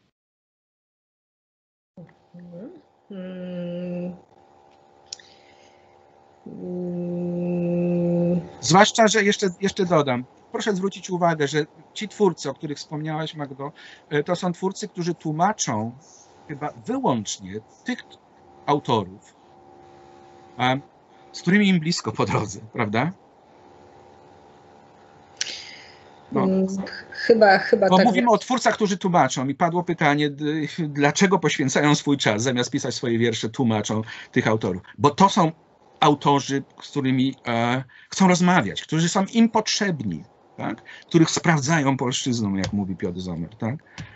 Zwłaszcza, że jeszcze, jeszcze dodam, proszę zwrócić uwagę, że ci twórcy, o których wspomniałaś, Magdo, to są twórcy, którzy tłumaczą chyba wyłącznie tych autorów, z którymi im blisko po drodze, prawda? No. Chyba, chyba Bo tak. Mówimy o twórcach, którzy tłumaczą i padło pytanie, dlaczego poświęcają swój czas, zamiast pisać swoje wiersze, tłumaczą tych autorów. Bo to są autorzy, z którymi e, chcą rozmawiać, którzy są im potrzebni, tak? Których sprawdzają polszczyzną, jak mówi Piotr Zomer. Tak?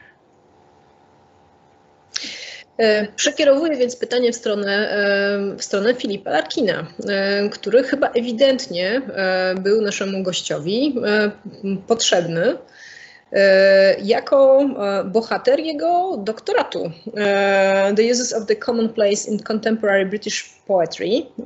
Przekierowuję więc pytanie w stronę, w stronę Filipa Larkina, który chyba ewidentnie był naszemu gościowi potrzebny jako bohater jego doktoratu The Uses of the Commonplace in Contemporary British Poetry.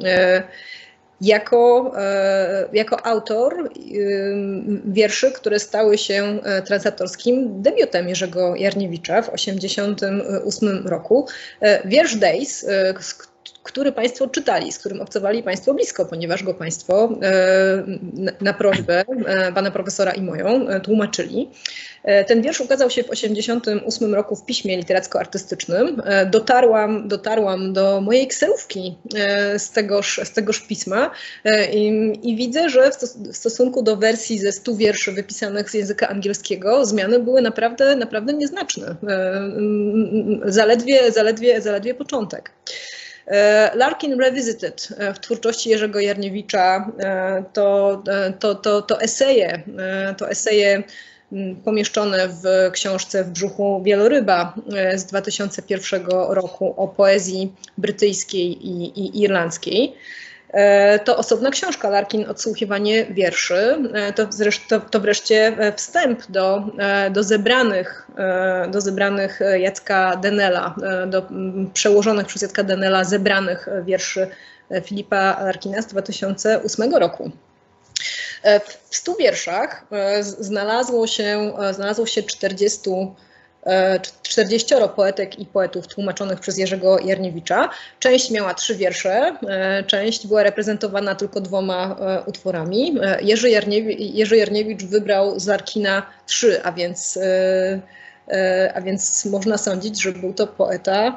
Jako, jako autor wierszy, które stały się transatorskim debiutem Jerzego Jarniewicza w tysiąc dziewięćset osiemdziesiątym ósmym roku. Wiersz Days, który Państwo czytali, z którym obcowali Państwo blisko, ponieważ go Państwo na prośbę pana profesora i moją tłumaczyli. Ten wiersz ukazał się w osiemdziesiątym ósmym roku w piśmie literacko-artystycznym. Dotarłam, dotarłam do mojej kserówki z tegoż, z tegoż pisma i, i widzę, że w stosunku do wersji ze stu wierszy wypisanych z języka angielskiego zmiany były naprawdę, naprawdę nieznaczne. Zaledwie, zaledwie, zaledwie początek. Larkin Revisited w twórczości Jerzego Jarniewicza to, to, to, to eseje, to eseje pomieszczone w książce W brzuchu wieloryba z dwa tysiące pierwszego roku o poezji brytyjskiej i, i irlandzkiej. To osobna książka, Larkin, Odsłuchiwanie wierszy. To, zresztą, to wreszcie wstęp do, do, zebranych, do zebranych Jacka Denela, do przełożonych przez Jacka Denela zebranych wierszy Filipa Larkina z dwa tysiące ósmego roku. W stu wierszach znalazło się, znalazło się czterdziestu czterdzieścioro poetek i poetów tłumaczonych przez Jerzego Jarniewicza. Część miała trzy wiersze, część była reprezentowana tylko dwoma utworami. Jerzy Jarniewicz, Jerzy Jarniewicz wybrał z Larkina trzy, a więc, a więc można sądzić, że był to poeta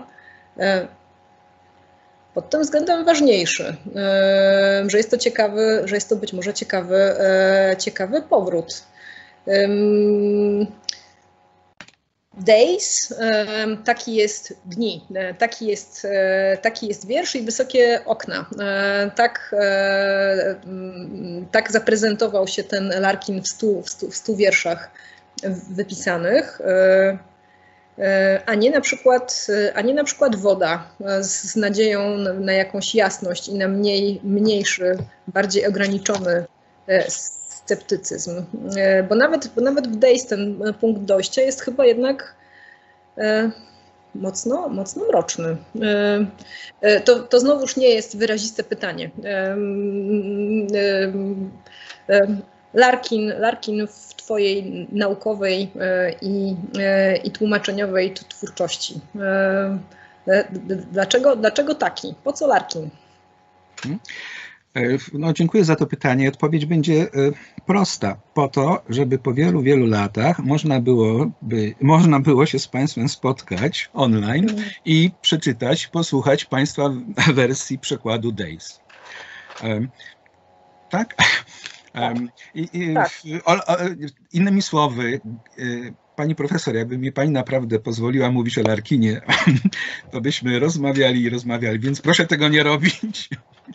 pod tym względem ważniejszy, że jest to ciekawy, że jest to być może ciekawy, ciekawy powrót. Days, taki jest dni, taki jest, taki jest wiersz i wysokie okna. Tak, tak zaprezentował się ten Larkin w stu, w stu, w stu wierszach wypisanych, a nie na przykład, a nie na przykład Woda z nadzieją na jakąś jasność i na mniej, mniejszy, bardziej ograniczony sceptycyzm, bo nawet, bo nawet w Days ten punkt dojścia jest chyba jednak e, mocno, mocno mroczny. E, to, to znowuż nie jest wyraziste pytanie. E, e, Larkin, Larkin w twojej naukowej e, i, e, i tłumaczeniowej twórczości. E, dlaczego, dlaczego taki? Po co Larkin? Hmm. No, dziękuję za to pytanie. Odpowiedź będzie prosta. Po to, żeby po wielu, wielu latach można było, by, można było się z Państwem spotkać online i przeczytać, posłuchać Państwa wersji przekładu Days. Um, tak? Um, i, i, tak. O, o, innymi słowy, Pani profesor, jakby mi Pani naprawdę pozwoliła mówić o Larkinie, to byśmy rozmawiali i rozmawiali, więc proszę tego nie robić.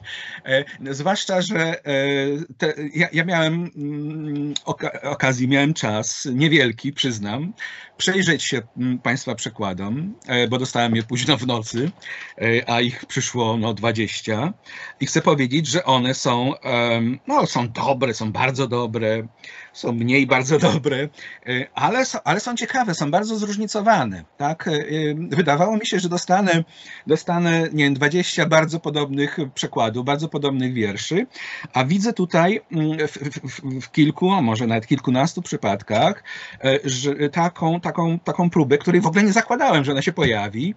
Zwłaszcza, że te, ja, ja miałem oka, okazję, miałem czas, niewielki, przyznam, przejrzeć się Państwa przekładom, bo dostałem je późno w nocy, a ich przyszło no dwadzieścia i chcę powiedzieć, że one są, no, są dobre, są bardzo dobre, są mniej bardzo dobre, ale są, ale są ciekawe, są bardzo zróżnicowane. Tak? Wydawało mi się, że dostanę, dostanę nie wiem, dwadzieścia bardzo podobnych przekładów, bardzo podobnych wierszy, a widzę tutaj w, w, w kilku, a może nawet kilkunastu przypadkach że taką, taką, taką próbę, której w ogóle nie zakładałem, że ona się pojawi,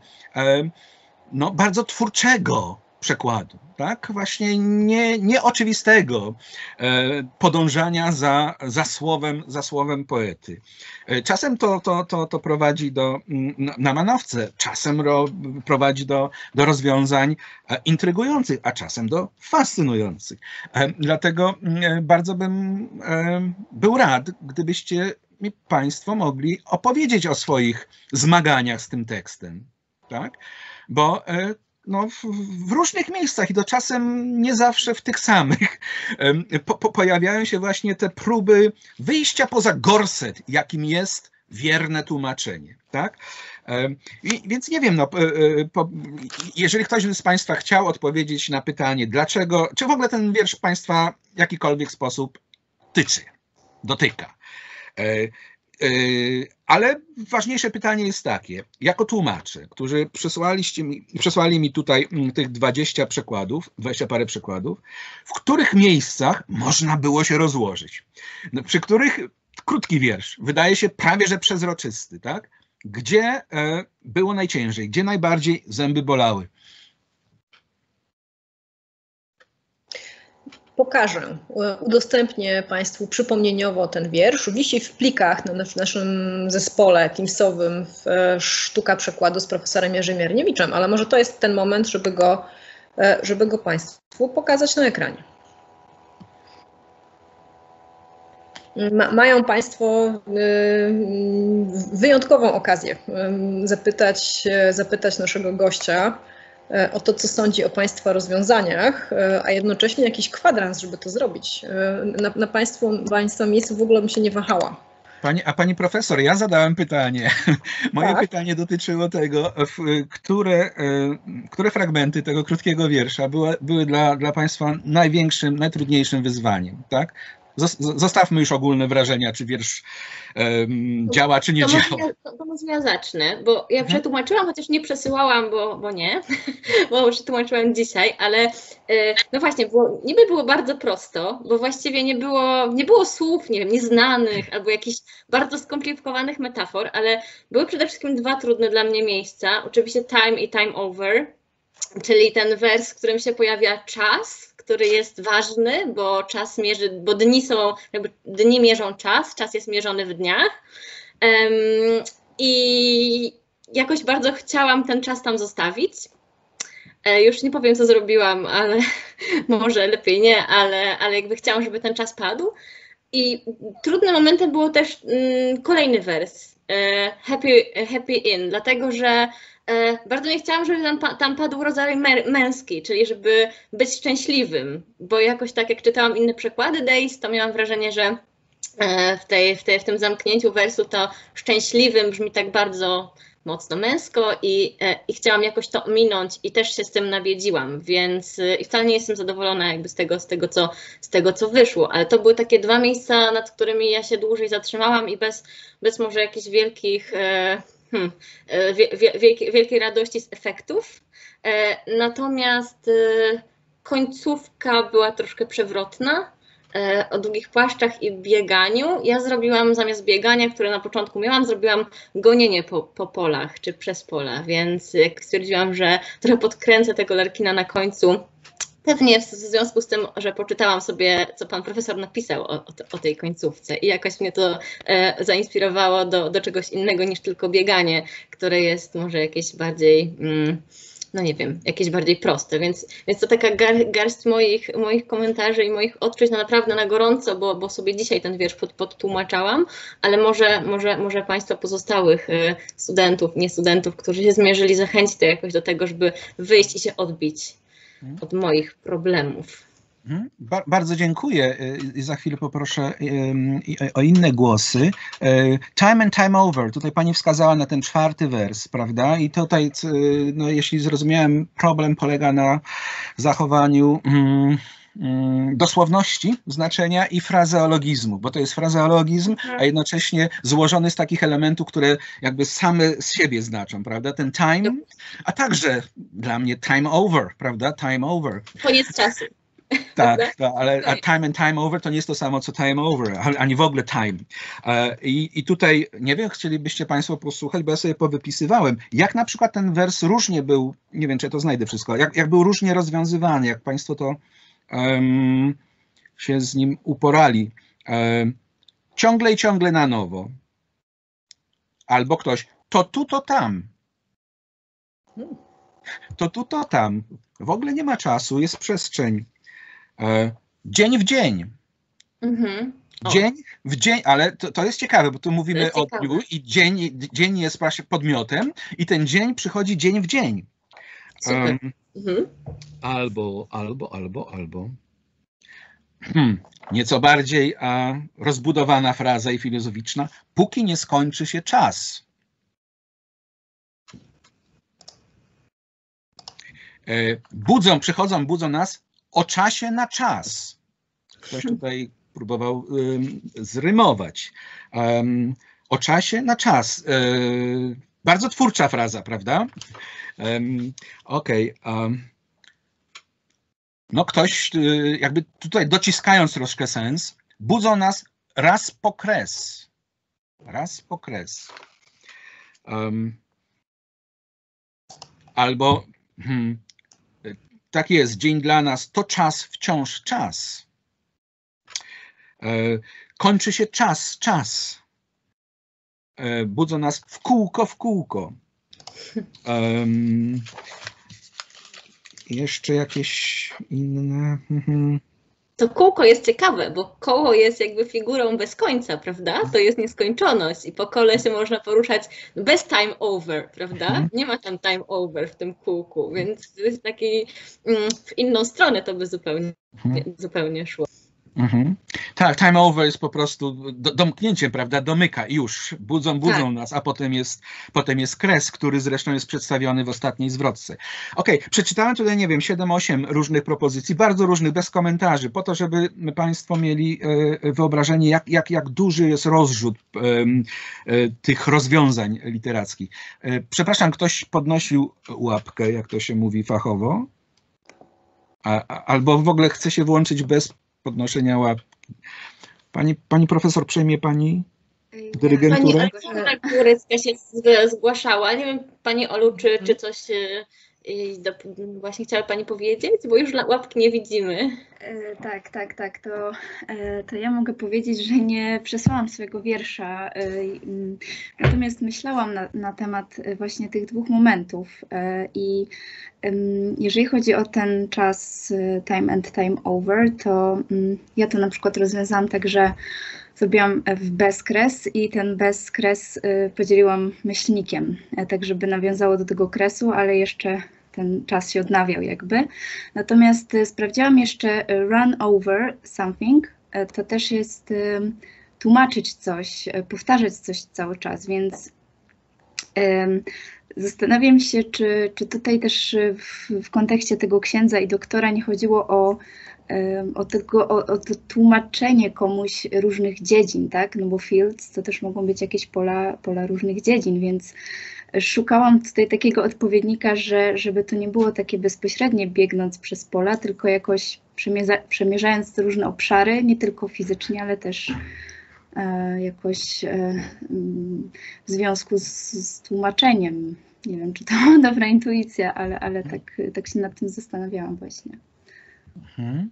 no, bardzo twórczego przekładu, tak? Właśnie nie, nieoczywistego podążania za, za, słowem, za słowem poety. Czasem to, to, to, to prowadzi do, na manowce, czasem ro, prowadzi do, do rozwiązań intrygujących, a czasem do fascynujących. Dlatego bardzo bym był rad, gdybyście mi Państwo mogli opowiedzieć o swoich zmaganiach z tym tekstem, tak? Bo no, w, w różnych miejscach i to czasem nie zawsze w tych samych po, po, pojawiają się właśnie te próby wyjścia poza gorset, jakim jest wierne tłumaczenie, tak? I, więc nie wiem, no, po, jeżeli ktoś z Państwa chciał odpowiedzieć na pytanie, dlaczego, czy w ogóle ten wiersz Państwa w jakikolwiek sposób tyczy, dotyka. Ale ważniejsze pytanie jest takie, jako tłumacze, którzy przesłaliście mi, przesłali mi tutaj tych dwadzieścia przekładów, dwadzieścia parę przekładów, w których miejscach można było się rozłożyć, no, przy których krótki wiersz wydaje się prawie że przezroczysty, tak? Gdzie było najciężej, gdzie najbardziej zęby bolały? pokażę, udostępnię Państwu przypomnieniowo ten wiersz. Wisi w plikach w naszym zespole Teamsowym w Sztuka Przekładu z profesorem Jerzym Jarniewiczem, ale może to jest ten moment, żeby go, żeby go Państwu pokazać na ekranie. Ma, mają Państwo wyjątkową okazję zapytać, zapytać naszego gościa o to, co sądzi o Państwa rozwiązaniach, a jednocześnie jakiś kwadrans, żeby to zrobić. Na, na Państwu, Państwa miejscu w ogóle bym się nie wahała. Pani, a Pani Profesor, ja zadałem pytanie. Moje tak. pytanie dotyczyło tego, które, które fragmenty tego krótkiego wiersza były, były dla, dla Państwa największym, najtrudniejszym wyzwaniem, tak? Zostawmy już ogólne wrażenia, czy wiersz um, działa, czy nie to działa. Może, to, to może ja zacznę, bo ja przetłumaczyłam, chociaż nie przesyłałam, bo, bo nie, bo przetłumaczyłam dzisiaj, ale no właśnie, było, niby było bardzo prosto, bo właściwie nie było, nie było słów, nie wiem, nieznanych albo jakichś bardzo skomplikowanych metafor, ale były przede wszystkim dwa trudne dla mnie miejsca, oczywiście time i time over, czyli ten wers, w którym się pojawia czas, który jest ważny, bo czas mierzy, bo dni są, jakby dni mierzą czas, czas jest mierzony w dniach. Um, I jakoś bardzo chciałam ten czas tam zostawić. E, już nie powiem, co zrobiłam, ale może lepiej nie, ale, ale jakby chciałam, żeby ten czas padł. I trudnym momentem było też mm, kolejny wers, e, happy, happy in, dlatego że E, bardzo nie chciałam, żeby tam, tam padł rodzaj męski, czyli żeby być szczęśliwym, bo jakoś tak jak czytałam inne przekłady Days, to miałam wrażenie, że e, w, tej, w, tej, w tym zamknięciu wersu to szczęśliwym brzmi tak bardzo mocno męsko i, e, i chciałam jakoś to minąć i też się z tym nawiedziłam, więc e, i wcale nie jestem zadowolona jakby z tego, z tego, co, z tego, co wyszło, ale to były takie dwa miejsca, nad którymi ja się dłużej zatrzymałam i bez, bez może jakichś wielkich e, Hmm, wielkiej, wielkiej radości z efektów, natomiast końcówka była troszkę przewrotna, o długich płaszczach i bieganiu. Ja zrobiłam zamiast biegania, które na początku miałam, zrobiłam gonienie po, po polach czy przez pola, więc jak stwierdziłam, że trochę podkręcę tego Larkina na końcu, pewnie w związku z tym, że poczytałam sobie, co pan profesor napisał o, o, o tej końcówce i jakoś mnie to e, zainspirowało do, do czegoś innego niż tylko bieganie, które jest może jakieś bardziej, mm, no nie wiem, jakieś bardziej proste, więc, więc to taka gar, garść moich, moich komentarzy i moich odczuć na naprawdę na gorąco, bo, bo sobie dzisiaj ten wiersz pod, podtłumaczałam, ale może, może, może państwa pozostałych e, studentów, nie studentów, którzy się zmierzyli, zachęcić jakoś do tego, żeby wyjść i się odbić od moich problemów. Ba bardzo dziękuję i za chwilę poproszę o inne głosy. Time and time over. Tutaj pani wskazała na ten czwarty wers, prawda? I tutaj, no, jeśli zrozumiałem, problem polega na zachowaniu mm, dosłowności znaczenia i frazeologizmu, bo to jest frazeologizm, a jednocześnie złożony z takich elementów, które jakby same z siebie znaczą, prawda? Ten time, a także dla mnie time over, prawda? Time over. Koniec czasu. Tak, tak, ale a time and time over to nie jest to samo co time over, ani w ogóle time. I, I tutaj, nie wiem, chcielibyście państwo posłuchać, bo ja sobie powypisywałem, jak na przykład ten wers różnie był, nie wiem, czy ja to znajdę wszystko, jak, jak był różnie rozwiązywany, jak państwo to um, się z nim uporali. Um, ciągle i ciągle na nowo. Albo ktoś, to tu, to tam. To tu, to tam. W ogóle nie ma czasu, jest przestrzeń. Dzień w dzień. Mhm. Dzień w dzień, ale to, to jest ciekawe, bo tu mówimy o dniu i dzień, dzień jest właśnie podmiotem i ten dzień przychodzi dzień w dzień. Um, mhm. Albo, albo, albo, albo. Hmm, nieco bardziej a, rozbudowana fraza i filozoficzna. Póki nie skończy się czas. E, budzą, przychodzą, budzą nas o czasie na czas. Ktoś tutaj próbował um, zrymować. Um, o czasie na czas. Um, bardzo twórcza fraza, prawda? Um, Okej. Okay. Um, no ktoś, jakby tutaj dociskając troszkę sens, budzą nas raz po kres. Raz po kres. Um, albo... Hmm, tak jest, dzień dla nas to czas, wciąż czas. Kończy się czas, czas. Budzą nas w kółko, w kółko. Um, jeszcze jakieś inne... To kółko jest ciekawe, bo koło jest jakby figurą bez końca, prawda? To jest nieskończoność i po kole się można poruszać bez time over, prawda? Nie ma tam time over w tym kółku, więc to jest taki w inną stronę to by zupełnie, zupełnie szło. Mhm. Tak, time over jest po prostu do, domknięciem, prawda, domyka i już, budzą, budzą tak. nas, a potem jest, potem jest kres, który zresztą jest przedstawiony w ostatniej zwrotce. Okej, okay, przeczytałem tutaj, nie wiem, siedem osiem różnych propozycji, bardzo różnych, bez komentarzy, po to, żeby Państwo mieli e, wyobrażenie, jak, jak, jak duży jest rozrzut e, e, tych rozwiązań literackich. E, przepraszam, ktoś podnosił łapkę, jak to się mówi fachowo, a, a, albo w ogóle chce się włączyć bez podnoszenia łapki. Pani, pani profesor, przejmie pani dyrygenturę? Pani Aleksandra Górecka się zgłaszała. Nie wiem, pani Olu, czy, czy coś do, właśnie chciała pani powiedzieć? Bo już łapki nie widzimy. E, tak, tak, tak. To, e, to ja mogę powiedzieć, że nie przesłałam swojego wiersza. E, natomiast myślałam na, na temat właśnie tych dwóch momentów. E, I e, jeżeli chodzi o ten czas time and time over, to m, ja to na przykład rozwiązałam tak, że zrobiłam w bezkres i ten bezkres y, podzieliłam myślnikiem, tak żeby nawiązało do tego kresu, ale jeszcze ten czas się odnawiał jakby. Natomiast y, sprawdziłam jeszcze run over something, y, to też jest y, tłumaczyć coś, y, powtarzać coś cały czas, więc y, zastanawiam się, czy, czy tutaj też w, w kontekście tego księdza i doktora nie chodziło o O, tego, o, o to tłumaczenie komuś różnych dziedzin, tak? No bo fields to też mogą być jakieś pola, pola różnych dziedzin, więc szukałam tutaj takiego odpowiednika, że żeby to nie było takie bezpośrednie biegnąc przez pola, tylko jakoś przemierza, przemierzając te różne obszary, nie tylko fizycznie, ale też e, jakoś e, w związku z, z tłumaczeniem. Nie wiem, czy to dobra intuicja, ale, ale tak, tak się nad tym zastanawiałam właśnie. Hmm.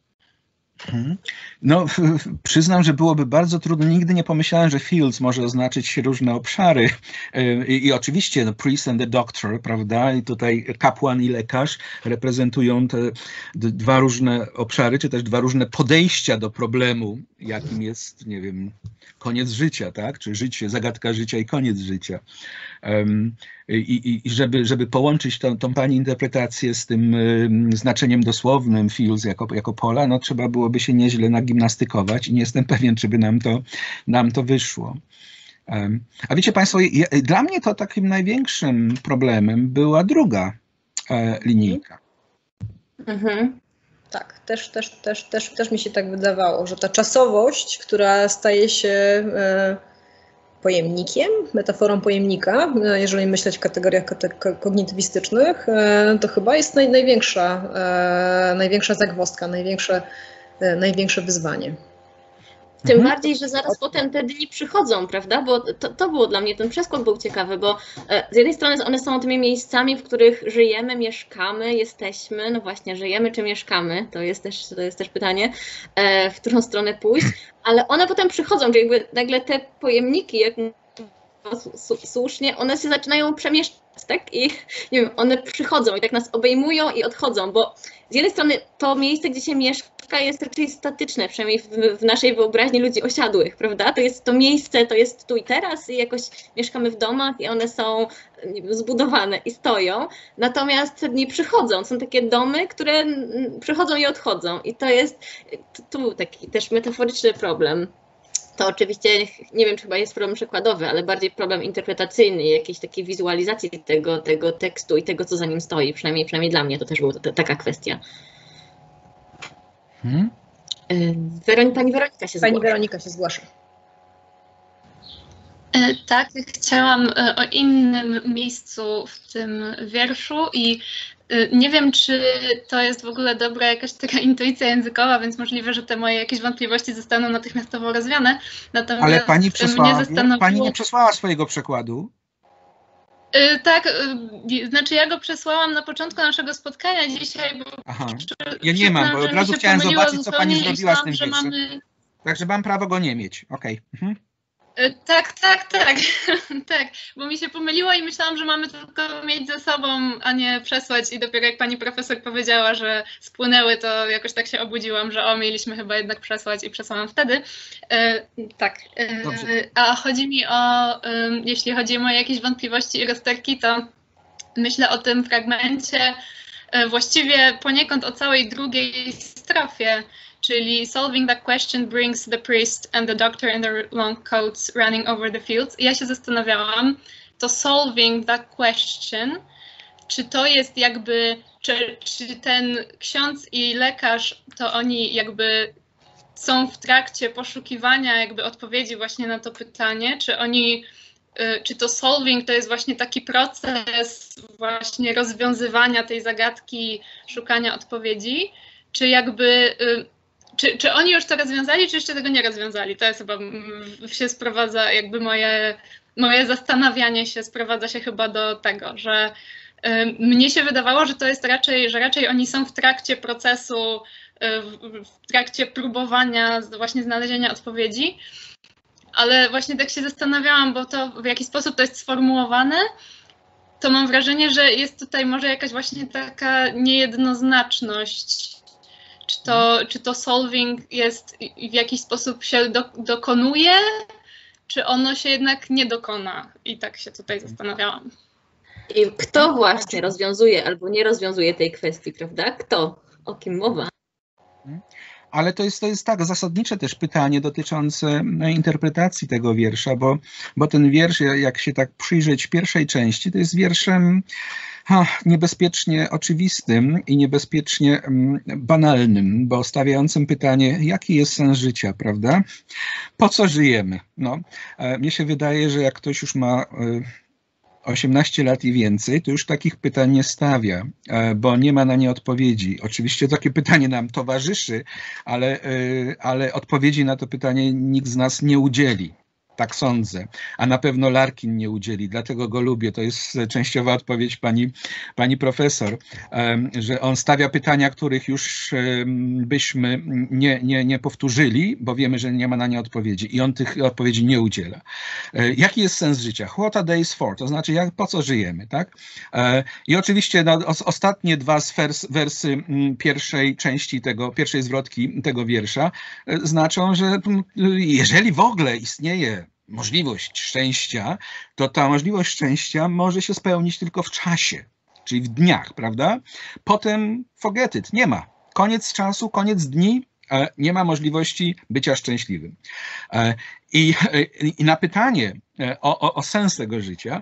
Hmm. No, przyznam, że byłoby bardzo trudno. Nigdy nie pomyślałem, że fields może oznaczyć różne obszary. I, i oczywiście no, priest and the doctor, prawda? I tutaj kapłan i lekarz reprezentują te dwa różne obszary, czy też dwa różne podejścia do problemu, jakim jest, nie wiem, koniec życia, tak? Czy życie, zagadka życia i koniec życia. Um, I, i, i żeby, żeby połączyć tą, tą pani interpretację z tym y, znaczeniem dosłownym fields jako, jako pola, no trzeba byłoby się nieźle nagimnastykować i nie jestem pewien, czy by nam to, nam to wyszło. Um, a wiecie Państwo, ja, dla mnie to takim największym problemem była druga e, linijka. Mhm. Tak, też, też, też, też, też mi się tak wydawało, że ta czasowość, która staje się e, pojemnikiem, metaforą pojemnika, jeżeli myśleć w kategoriach kognitywistycznych, to chyba jest naj, największa, największa zagwozdka, największe, największe wyzwanie. Tym Mhm. bardziej, że zaraz potem te dni przychodzą, prawda? Bo to, to było dla mnie, ten przeskok był ciekawy, bo z jednej strony one są tymi miejscami, w których żyjemy, mieszkamy, jesteśmy, no właśnie, żyjemy czy mieszkamy, to jest też, to jest też pytanie, w którą stronę pójść, ale one potem przychodzą, czyli jakby nagle te pojemniki, jak słusznie, one się zaczynają przemieszczać, tak? I nie wiem, one przychodzą i tak nas obejmują i odchodzą, bo z jednej strony to miejsce, gdzie się mieszka, jest raczej statyczne, przynajmniej w, w naszej wyobraźni ludzi osiadłych, prawda? To jest to miejsce, to jest tu i teraz i jakoś mieszkamy w domach i one są nie wiem, zbudowane i stoją, natomiast te dni przychodzą, są takie domy, które przychodzą i odchodzą i to jest, to, to był taki też metaforyczny problem. To oczywiście, nie wiem, czy chyba jest problem przekładowy, ale bardziej problem interpretacyjny, jakiejś takiej wizualizacji tego, tego tekstu i tego, co za nim stoi. Przynajmniej, przynajmniej dla mnie to też była to, to, taka kwestia. Hmm? Weronika, pani Weronika się Pani zgłasza. Weronika się zgłasza. Tak, chciałam o innym miejscu w tym wierszu i nie wiem, czy to jest w ogóle dobra jakaś taka intuicja językowa, więc możliwe, że te moje jakieś wątpliwości zostaną natychmiastowo rozwiane. Natomiast ale pani przesłała, mnie zastanowiło... pani nie przesłała swojego przekładu? Yy, tak, yy, znaczy ja go przesłałam na początku naszego spotkania dzisiaj, bo Aha. Przy, ja nie mam, bo od razu chciałem zobaczyć, co pani zrobiła z tym że wierszem. mamy... Także mam prawo go nie mieć. Okej. Okay. Mhm. Tak, tak, tak, tak, bo mi się pomyliło i myślałam, że mamy tylko mieć ze sobą, a nie przesłać i dopiero jak pani profesor powiedziała, że spłynęły, to jakoś tak się obudziłam, że o, mieliśmy chyba jednak przesłać i przesłałam wtedy. E, tak, e, a chodzi mi o, e, jeśli chodzi o moje jakieś wątpliwości i rozterki, to myślę o tym fragmencie e, właściwie poniekąd o całej drugiej strofie, czyli solving that question brings the priest and the doctor in their long coats running over the fields. I ja się zastanawiałam, to solving that question, czy to jest jakby, czy, czy ten ksiądz i lekarz, to oni jakby są w trakcie poszukiwania jakby odpowiedzi właśnie na to pytanie, czy oni, czy to solving to jest właśnie taki proces właśnie rozwiązywania tej zagadki, szukania odpowiedzi, czy jakby Czy, czy oni już to rozwiązali, czy jeszcze tego nie rozwiązali? To jest chyba, się sprowadza, jakby moje, moje zastanawianie się sprowadza się chyba do tego, że y, mnie się wydawało, że to jest raczej, że raczej oni są w trakcie procesu, y, w, w trakcie próbowania właśnie znalezienia odpowiedzi, ale właśnie tak się zastanawiałam, bo to w jaki sposób to jest sformułowane, to mam wrażenie, że jest tutaj może jakaś właśnie taka niejednoznaczność. Czy to, czy to solving jest w jakiś sposób się do, dokonuje, czy ono się jednak nie dokona? I tak się tutaj zastanawiałam. I kto właśnie rozwiązuje albo nie rozwiązuje tej kwestii, prawda? Kto? O kim mowa? Ale to jest, to jest tak zasadnicze też pytanie dotyczące interpretacji tego wiersza, bo, bo ten wiersz, jak się tak przyjrzeć pierwszej części, to jest wierszem ha, niebezpiecznie oczywistym i niebezpiecznie mm, banalnym, bo stawiającym pytanie, jaki jest sens życia, prawda? Po co żyjemy? No, e, mnie się wydaje, że jak ktoś już ma e, osiemnaście lat i więcej, to już takich pytań nie stawia, bo nie ma na nie odpowiedzi. Oczywiście takie pytanie nam towarzyszy, ale, ale odpowiedzi na to pytanie nikt z nas nie udzieli. Tak sądzę, a na pewno Larkin nie udzieli, dlatego go lubię. To jest częściowa odpowiedź pani, pani profesor, że on stawia pytania, których już byśmy nie, nie, nie powtórzyli, bo wiemy, że nie ma na nie odpowiedzi i on tych odpowiedzi nie udziela. Jaki jest sens życia? What a day is for? To znaczy, jak, po co żyjemy, tak? I oczywiście no, ostatnie dwa wers, wersy pierwszej części tego, pierwszej zwrotki tego wiersza znaczą, że jeżeli w ogóle istnieje możliwość szczęścia, to ta możliwość szczęścia może się spełnić tylko w czasie, czyli w dniach, prawda? Potem forget it, nie ma. Koniec czasu, koniec dni, nie ma możliwości bycia szczęśliwym. I, i na pytanie o, o, o sens tego życia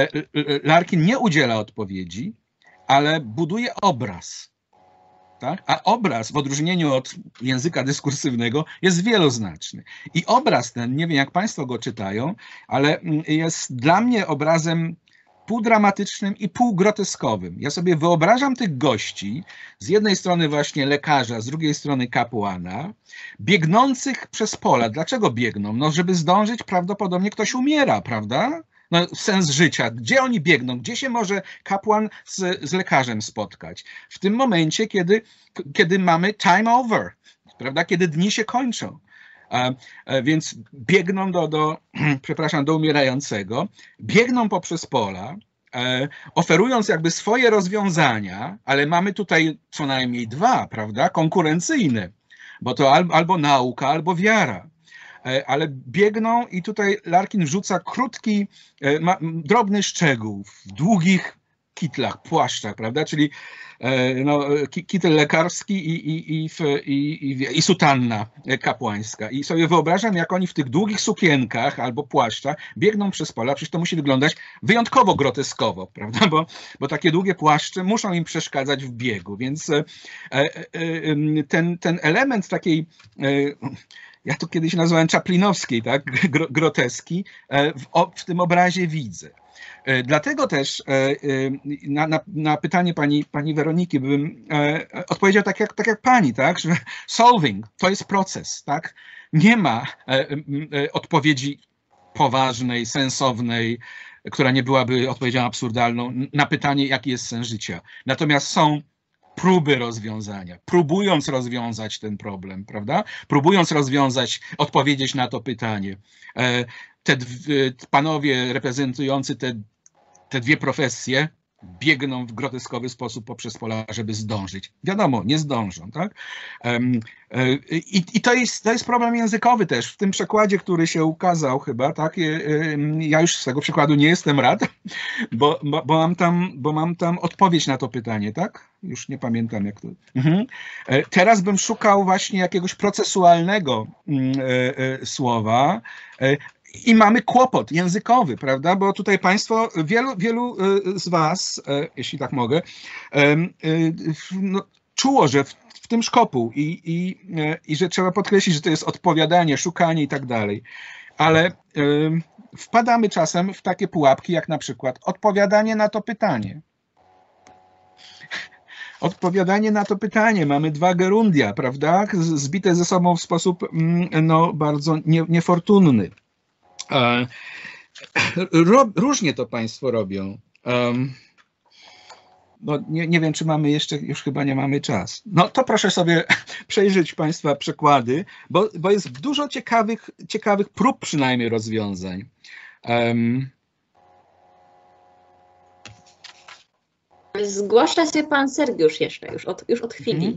Larkin nie udziela odpowiedzi, ale buduje obraz. Tak? A obraz, w odróżnieniu od języka dyskursywnego, jest wieloznaczny. I obraz ten, nie wiem jak Państwo go czytają, ale jest dla mnie obrazem półdramatycznym i półgroteskowym. Ja sobie wyobrażam tych gości, z jednej strony właśnie lekarza, z drugiej strony kapłana, biegnących przez pola. Dlaczego biegną? No, żeby zdążyć, prawdopodobnie ktoś umiera, prawda? No, sens życia. Gdzie oni biegną? Gdzie się może kapłan z, z lekarzem spotkać? W tym momencie, kiedy, kiedy mamy time over, prawda? Kiedy dni się kończą. A, a więc biegną do, do, przepraszam, do umierającego, biegną poprzez pola, e, oferując jakby swoje rozwiązania, ale mamy tutaj co najmniej dwa, prawda? Konkurencyjne, bo to al, albo nauka, albo wiara. Ale biegną i tutaj Larkin wrzuca krótki, ma, drobny szczegół w długich kitlach, płaszczach, prawda? Czyli no, kitel lekarski i, i, i, i, i, i sutanna kapłańska. I sobie wyobrażam, jak oni w tych długich sukienkach albo płaszczach biegną przez pola. Przecież to musi wyglądać wyjątkowo groteskowo, prawda? Bo, bo takie długie płaszcze muszą im przeszkadzać w biegu. Więc ten, ten element takiej... Ja to kiedyś nazwałem czaplinowskiej, tak, groteski, w, w tym obrazie widzę. Dlatego też na, na, na pytanie pani, pani Weroniki bym odpowiedział tak jak, tak jak pani, tak, że solving to jest proces, tak? Nie ma odpowiedzi poważnej, sensownej, która nie byłaby odpowiedzią absurdalną na pytanie, jaki jest sens życia. Natomiast są próby rozwiązania, próbując rozwiązać ten problem, prawda? Próbując rozwiązać, odpowiedzieć na to pytanie. Te panowie reprezentujący te, te dwie profesje biegną w groteskowy sposób poprzez pola, żeby zdążyć. Wiadomo, nie zdążą, tak? I, i to, jest, to jest problem językowy też. W tym przekładzie, który się ukazał chyba, tak? Ja już z tego przykładu nie jestem rad, bo, bo, bo, mam tam, bo mam tam odpowiedź na to pytanie, tak? Już nie pamiętam jak to. Mhm. Teraz bym szukał właśnie jakiegoś procesualnego słowa. I mamy kłopot językowy, prawda? Bo tutaj Państwo, wielu, wielu z Was, jeśli tak mogę, no, czuło, że w, w tym szkopuł i, i, i że trzeba podkreślić, że to jest odpowiadanie, szukanie i tak dalej. Ale wpadamy czasem w takie pułapki, jak na przykład odpowiadanie na to pytanie. Odpowiadanie na to pytanie. Mamy dwa gerundia, prawda? Zbite ze sobą w sposób no, bardzo nie, niefortunny. Różnie to Państwo robią. No, nie, nie wiem, czy mamy jeszcze, już chyba nie mamy czas. No to proszę sobie przejrzeć Państwa przykłady, bo, bo jest dużo ciekawych, ciekawych prób przynajmniej rozwiązań. Um. Zgłasza się Pan Sergiusz jeszcze, już od, już od chwili.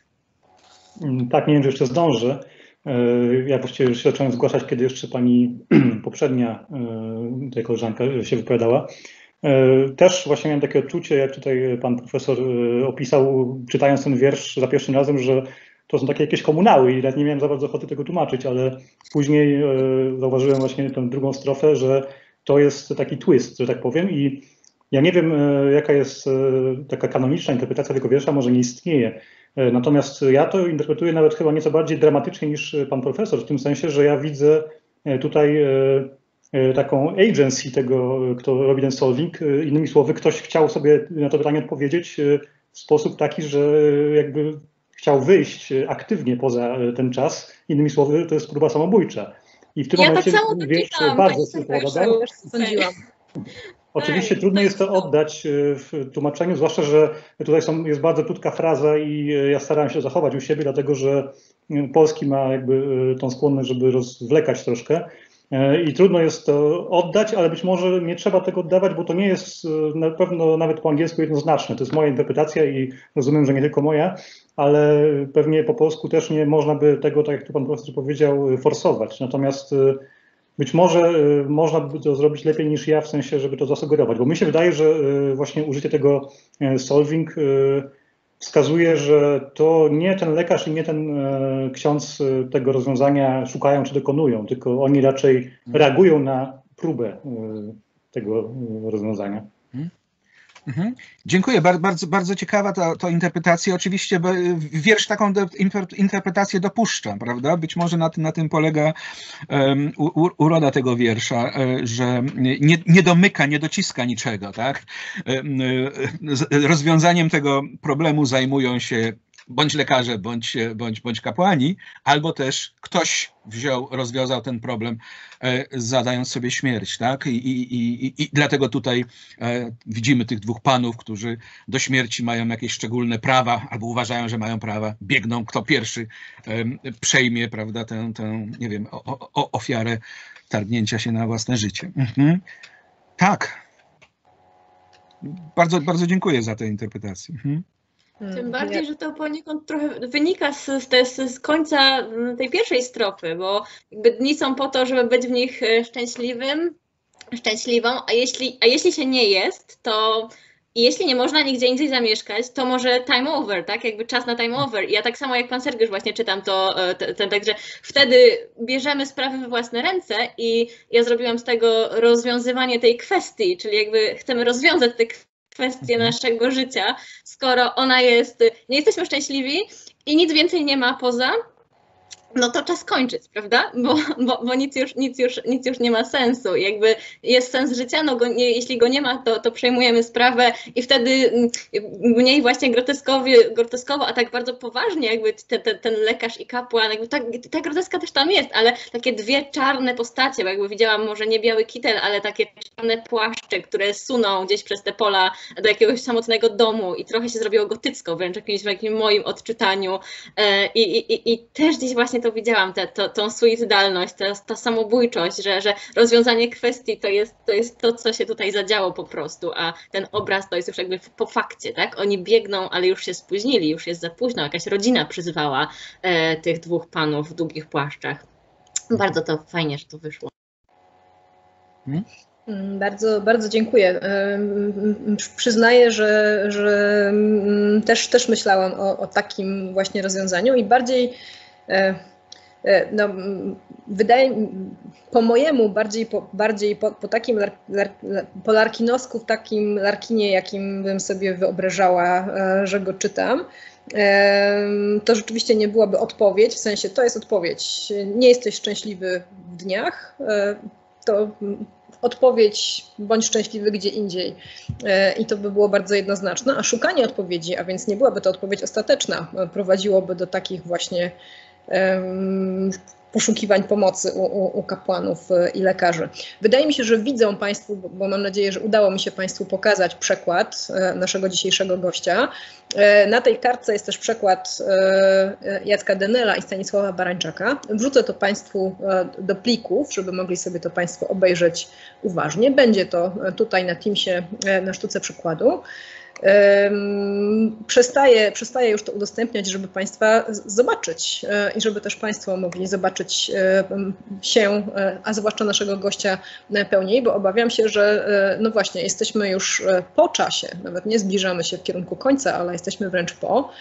Mhm. Tak, nie wiem, czy jeszcze zdążę. Ja właściwie już się zacząłem zgłaszać, kiedy jeszcze pani poprzednia tutaj koleżanka się wypowiadała. Też właśnie miałem takie odczucie, jak tutaj pan profesor opisał, czytając ten wiersz za pierwszym razem, że to są takie jakieś komunały i nawet nie miałem za bardzo ochoty tego tłumaczyć, ale później zauważyłem właśnie tę drugą strofę, że to jest taki twist, że tak powiem, i ja nie wiem, jaka jest taka kanoniczna interpretacja tego wiersza, może nie istnieje. Natomiast ja to interpretuję nawet chyba nieco bardziej dramatycznie niż pan profesor, w tym sensie, że ja widzę tutaj taką agency tego, kto robi ten solving. Innymi słowy, ktoś chciał sobie na to pytanie odpowiedzieć w sposób taki, że jakby chciał wyjść aktywnie poza ten czas. Innymi słowy, to jest próba samobójcza. I w tym ja momencie tak samo wiesz, czytam, bardzo spowodował. Sądziłam. Oczywiście trudno jest to oddać w tłumaczeniu, zwłaszcza, że tutaj są, jest bardzo krótka fraza i ja starałem się zachować u siebie, dlatego że polski ma jakby tą skłonność, żeby rozwlekać troszkę i trudno jest to oddać, ale być może nie trzeba tego oddawać, bo to nie jest na pewno nawet po angielsku jednoznaczne. To jest moja interpretacja i rozumiem, że nie tylko moja, ale pewnie po polsku też nie można by tego, tak jak tu pan profesor powiedział, forsować. Natomiast być może można by to zrobić lepiej niż ja, w sensie, żeby to zasugerować, bo mi się wydaje, że właśnie użycie tego solving wskazuje, że to nie ten lekarz i nie ten ksiądz tego rozwiązania szukają czy dokonują, tylko oni raczej reagują na próbę tego rozwiązania. Mhm. Dziękuję, bardzo, bardzo ciekawa to, to interpretacja. Oczywiście wiersz taką interpretację dopuszcza, prawda? Być może na tym, na tym polega um, u, uroda tego wiersza, że nie, nie domyka, nie dociska niczego, tak? Rozwiązaniem tego problemu zajmują się bądź lekarze, bądź, bądź, bądź kapłani, albo też ktoś wziął, rozwiązał ten problem, e, zadając sobie śmierć, tak? I, i, i, i dlatego tutaj e, widzimy tych dwóch panów, którzy do śmierci mają jakieś szczególne prawa, albo uważają, że mają prawa, biegną, kto pierwszy e, przejmie, prawda, tę, tę, nie wiem, o, o, ofiarę targnięcia się na własne życie. Mhm. Tak. Bardzo, bardzo dziękuję za tę interpretację. Mhm. Tym bardziej, że to poniekąd trochę wynika z, z, z końca tej pierwszej strofy, bo jakby dni są po to, żeby być w nich szczęśliwym, szczęśliwą, a jeśli, a jeśli się nie jest, to i jeśli nie można nigdzie indziej zamieszkać, to może time over, tak? Jakby czas na time over. I ja tak samo jak pan Sergiusz właśnie czytam to, ten, także wtedy bierzemy sprawy we własne ręce i ja zrobiłam z tego rozwiązywanie tej kwestii, czyli jakby chcemy rozwiązać te kwestie naszego życia, skoro ona jest, nie jesteśmy szczęśliwi i nic więcej nie ma poza no to czas kończyć, prawda? Bo, bo, bo nic, już, nic, już, nic już nie ma sensu. Jakby jest sens życia, no go nie, jeśli go nie ma, to, to przejmujemy sprawę i wtedy mniej właśnie groteskowo, groteskowo a tak bardzo poważnie jakby te, te, ten lekarz i kapłan, jakby ta, ta groteska też tam jest, ale takie dwie czarne postacie, bo jakby widziałam może nie biały kitel, ale takie czarne płaszcze, które suną gdzieś przez te pola do jakiegoś samotnego domu i trochę się zrobiło gotycko, wręcz jakimś w jakimś moim odczytaniu i, i, i, i też gdzieś właśnie to widziałam, tę to, tą suicydalność, ta, ta samobójczość, że, że rozwiązanie kwestii to jest, to jest to, co się tutaj zadziało po prostu, a ten obraz to jest już jakby po fakcie, tak? Oni biegną, ale już się spóźnili, już jest za późno, jakaś rodzina przyzwała e, tych dwóch panów w długich płaszczach. Bardzo to fajnie, że to wyszło. Hmm? Bardzo, bardzo dziękuję. Przyznaję, że, że też, też myślałam o, o takim właśnie rozwiązaniu i bardziej no, wydaje po mojemu bardziej po, bardziej po, po takim lar, lar, po larkinowsku, w takim larkinie, jakim bym sobie wyobrażała, że go czytam, to rzeczywiście nie byłaby odpowiedź, w sensie to jest odpowiedź, nie jesteś szczęśliwy w dniach, to odpowiedź, bądź szczęśliwy gdzie indziej. I to by było bardzo jednoznaczne, a szukanie odpowiedzi, a więc nie byłaby to odpowiedź ostateczna, prowadziłoby do takich właśnie um, poszukiwań pomocy u, u, u kapłanów i lekarzy. Wydaje mi się, że widzą Państwo, bo mam nadzieję, że udało mi się Państwu pokazać przekład naszego dzisiejszego gościa. Na tej kartce jest też przekład Jacka Denela i Stanisława Barańczaka. Wrzucę to Państwu do plików, żeby mogli sobie to Państwo obejrzeć uważnie. Będzie to tutaj na Teamsie na sztuce przykładu. Przestaję, przestaję już to udostępniać, żeby Państwa zobaczyć i żeby też Państwo mogli zobaczyć się, a zwłaszcza naszego gościa pełniej, bo obawiam się, że no właśnie jesteśmy już po czasie, nawet nie zbliżamy się w kierunku końca, ale jesteśmy wręcz po.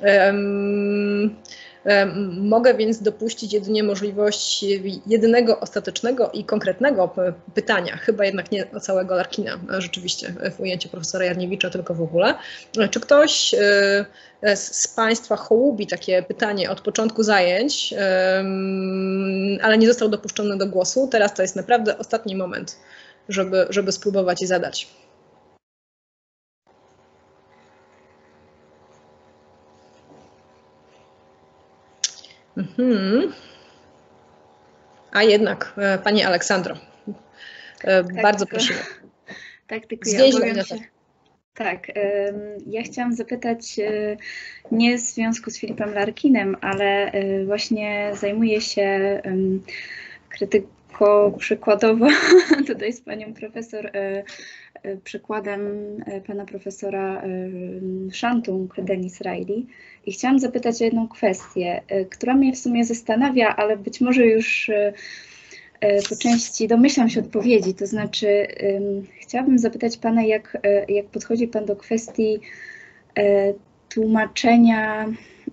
Mogę więc dopuścić jedynie możliwość jedynego ostatecznego i konkretnego pytania, chyba jednak nie o całego Larkina, rzeczywiście w ujęciu profesora Jarniewicza, tylko w ogóle. Czy ktoś z Państwa hołubi takie pytanie od początku zajęć, ale nie został dopuszczony do głosu? Teraz to jest naprawdę ostatni moment, żeby, żeby spróbować je zadać. Mhm. A jednak, Pani Aleksandro, tak, bardzo tylko, prosimy. Tak, tylko ja obawiam się. Tak, ja chciałam zapytać nie w związku z Filipem Larkinem, ale właśnie zajmuję się krytyką przykładowo tutaj z Panią Profesor, przykładem Pana Profesora Shantung, Dennis Riley. I chciałam zapytać o jedną kwestię, która mnie w sumie zastanawia, ale być może już po części domyślam się odpowiedzi. To znaczy chciałabym zapytać Pana, jak, jak podchodzi Pan do kwestii tłumaczenia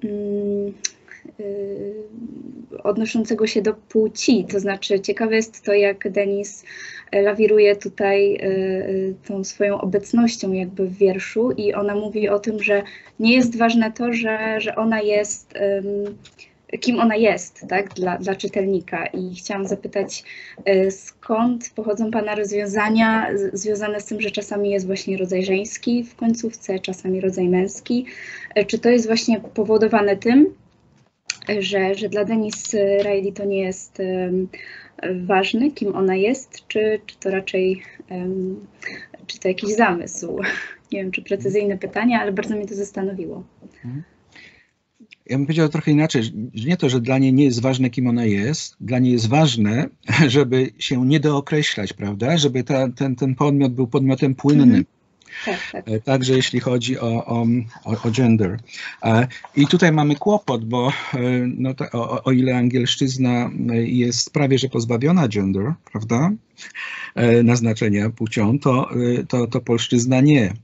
odnoszącego się do płci. To znaczy ciekawe jest to, jak Denis lawiruje tutaj tą swoją obecnością jakby w wierszu i ona mówi o tym, że nie jest ważne to, że, że ona jest, kim ona jest, tak, dla, dla czytelnika. I chciałam zapytać, skąd pochodzą Pana rozwiązania związane z tym, że czasami jest właśnie rodzaj żeński w końcówce, czasami rodzaj męski. Czy to jest właśnie powodowane tym, że, że dla Denis Riley to nie jest um, ważne, kim ona jest, czy, czy to raczej um, czy to jakiś zamysł? Nie wiem, czy precyzyjne pytanie, ale bardzo mnie to zastanowiło. Ja bym powiedział trochę inaczej, że nie to, że dla niej nie jest ważne, kim ona jest, dla niej jest ważne, żeby się nie dookreślać, prawda? Żeby ta, ten, ten podmiot był podmiotem płynnym. Mhm. Tak, tak. Także jeśli chodzi o, o, o gender. I tutaj mamy kłopot, bo no to, o, o ile angielszczyzna jest prawie że pozbawiona gender, prawda, naznaczenia płcią, to, to, to polszczyzna nie.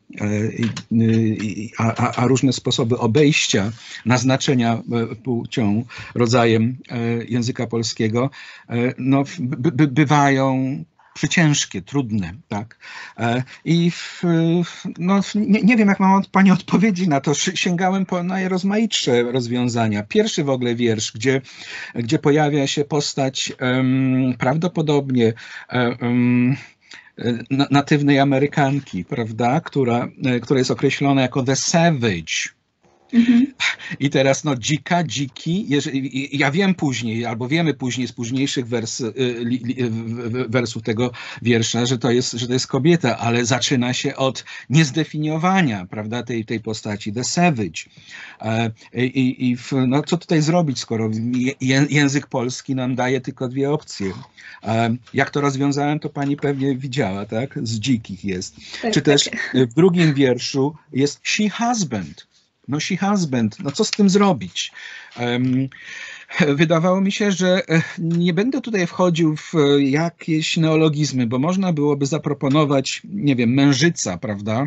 A, a różne sposoby obejścia naznaczenia płcią, rodzajem języka polskiego, no, by, by, bywają przyciężkie, trudne, tak. I w, no, nie, nie wiem, jak mam od Pani odpowiedzi na to. Sięgałem po najrozmaitsze rozwiązania. Pierwszy w ogóle wiersz, gdzie, gdzie pojawia się postać um, prawdopodobnie um, natywnej Amerykanki, prawda, która, która jest określona jako the savage. Mhm. I teraz no dzika, dziki, jeżeli, ja wiem później, albo wiemy później z późniejszych wers, li, li, wersów tego wiersza, że to jest, że to jest kobieta, ale zaczyna się od niezdefiniowania, prawda, tej, tej postaci, the savage. I, i, i no, co tutaj zrobić, skoro język polski nam daje tylko dwie opcje. Jak to rozwiązałem, to pani pewnie widziała, tak? Z dzikich jest. Tak, Czy też tak. W drugim wierszu jest she husband. No she husband, no co z tym zrobić? Um, wydawało mi się, że nie będę tutaj wchodził w jakieś neologizmy, bo można byłoby zaproponować, nie wiem, mężyca, prawda?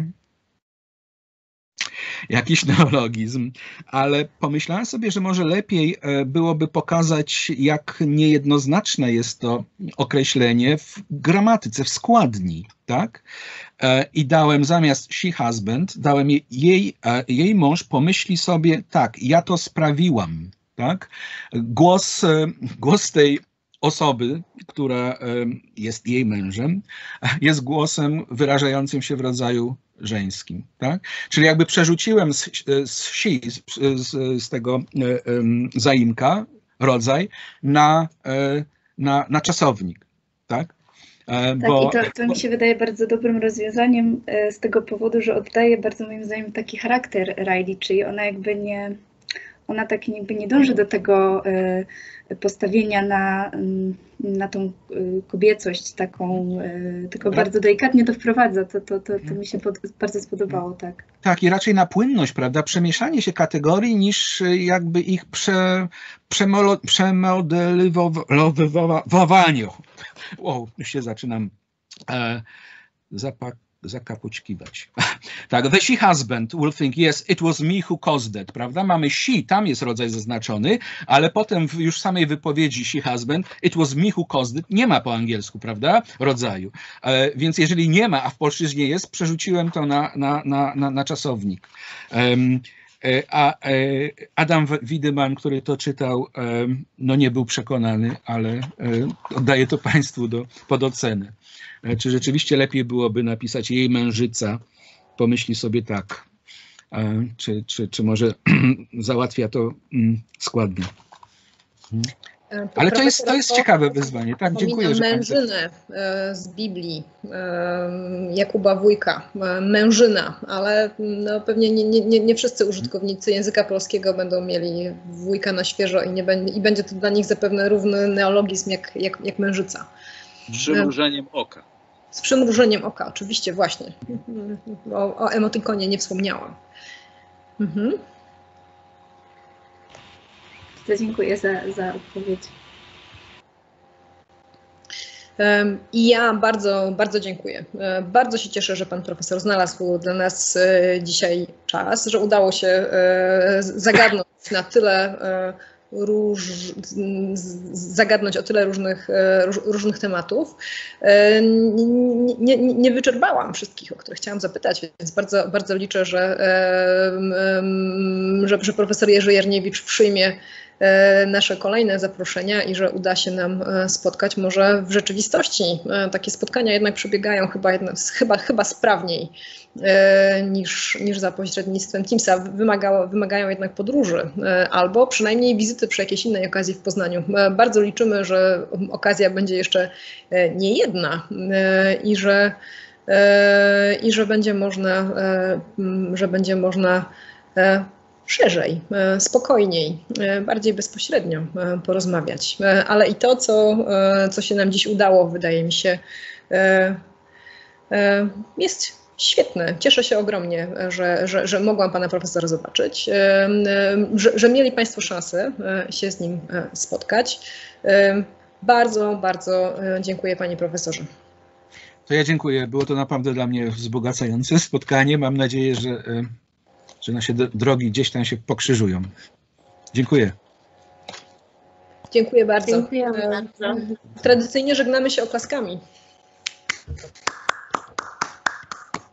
Jakiś neologizm, ale pomyślałem sobie, że może lepiej byłoby pokazać, jak niejednoznaczne jest to określenie w gramatyce, w składni, tak? I dałem zamiast she husband, dałem jej, jej mąż pomyśli sobie, tak, ja to sprawiłam, tak? Głos, głos tej osoby, która jest jej mężem, jest głosem wyrażającym się w rodzaju żeńskim, tak? Czyli jakby przerzuciłem z, z she, z, z, z tego um, zaimka, rodzaj, na, na, na czasownik, tak? Tak, bo, i to, to mi się wydaje bardzo dobrym rozwiązaniem z tego powodu, że oddaje bardzo moim zdaniem taki charakter Riley, czyli ona jakby nie, ona tak jakby nie dąży do tego postawienia na, na tą kobiecość taką, tylko bardzo delikatnie to wprowadza, to, to, to, to mi się pod, bardzo spodobało, tak. Tak, i raczej na płynność, prawda, przemieszanie się kategorii niż jakby ich prze, przemodelowanie. Wow, już się zaczynam e, zapak, zakapućkiwać. Tak, the she husband will think, yes, it was me who caused that, prawda? Mamy she, tam jest rodzaj zaznaczony, ale potem w już samej wypowiedzi she husband, it was me who caused it, nie ma po angielsku, prawda? Rodzaju. E, więc jeżeli nie ma, a w polszczyźnie jest, przerzuciłem to na, na, na, na, na czasownik. Um, A Adam Wiedemann, który to czytał, no nie był przekonany, ale oddaję to Państwu do, pod ocenę. Czy rzeczywiście lepiej byłoby napisać jej mężyca, pomyśli sobie tak, czy, czy, czy może załatwia to składnie. Ale to jest, to jest ciekawe wyzwanie. Tak, dziękuję. Że mężynę z Biblii, Jakuba Wójka, mężyna, ale no pewnie nie, nie, nie wszyscy użytkownicy języka polskiego będą mieli Wójka na świeżo i, nie będzie, i będzie to dla nich zapewne równy neologizm jak, jak, jak mężyca. Z przymrużeniem oka. Z przymrużeniem oka, oczywiście, właśnie. O, o emotykonie nie wspomniałam. Mhm. Dziękuję za, za odpowiedź. I ja bardzo, bardzo dziękuję. Bardzo się cieszę, że pan profesor znalazł dla nas dzisiaj czas, że udało się zagadnąć na tyle róż, zagadnąć o tyle różnych, różnych tematów. Nie, nie, nie wyczerpałam wszystkich, o które chciałam zapytać, więc bardzo, bardzo liczę, że, że, że profesor Jerzy Jerniewicz przyjmie nasze kolejne zaproszenia i że uda się nam spotkać. Może w rzeczywistości takie spotkania jednak przebiegają chyba, jednak, chyba, chyba sprawniej niż, niż za pośrednictwem Teamsa. Wymagało, wymagają jednak podróży albo przynajmniej wizyty przy jakiejś innej okazji w Poznaniu. Bardzo liczymy, że okazja będzie jeszcze nie jedna i że, i że będzie można, że będzie można szerzej, spokojniej, bardziej bezpośrednio porozmawiać. Ale i to, co, co się nam dziś udało, wydaje mi się, jest świetne. Cieszę się ogromnie, że, że, że mogłam pana profesora zobaczyć, że, że mieli państwo szansę się z nim spotkać. Bardzo, bardzo dziękuję panie profesorze. To ja dziękuję. Było to naprawdę dla mnie wzbogacające spotkanie. Mam nadzieję, że że nasze drogi gdzieś tam się pokrzyżują. Dziękuję. Dziękuję bardzo. Dziękuję bardzo. Tradycyjnie żegnamy się oklaskami.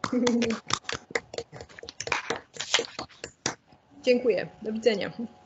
Dziękuję. Do widzenia.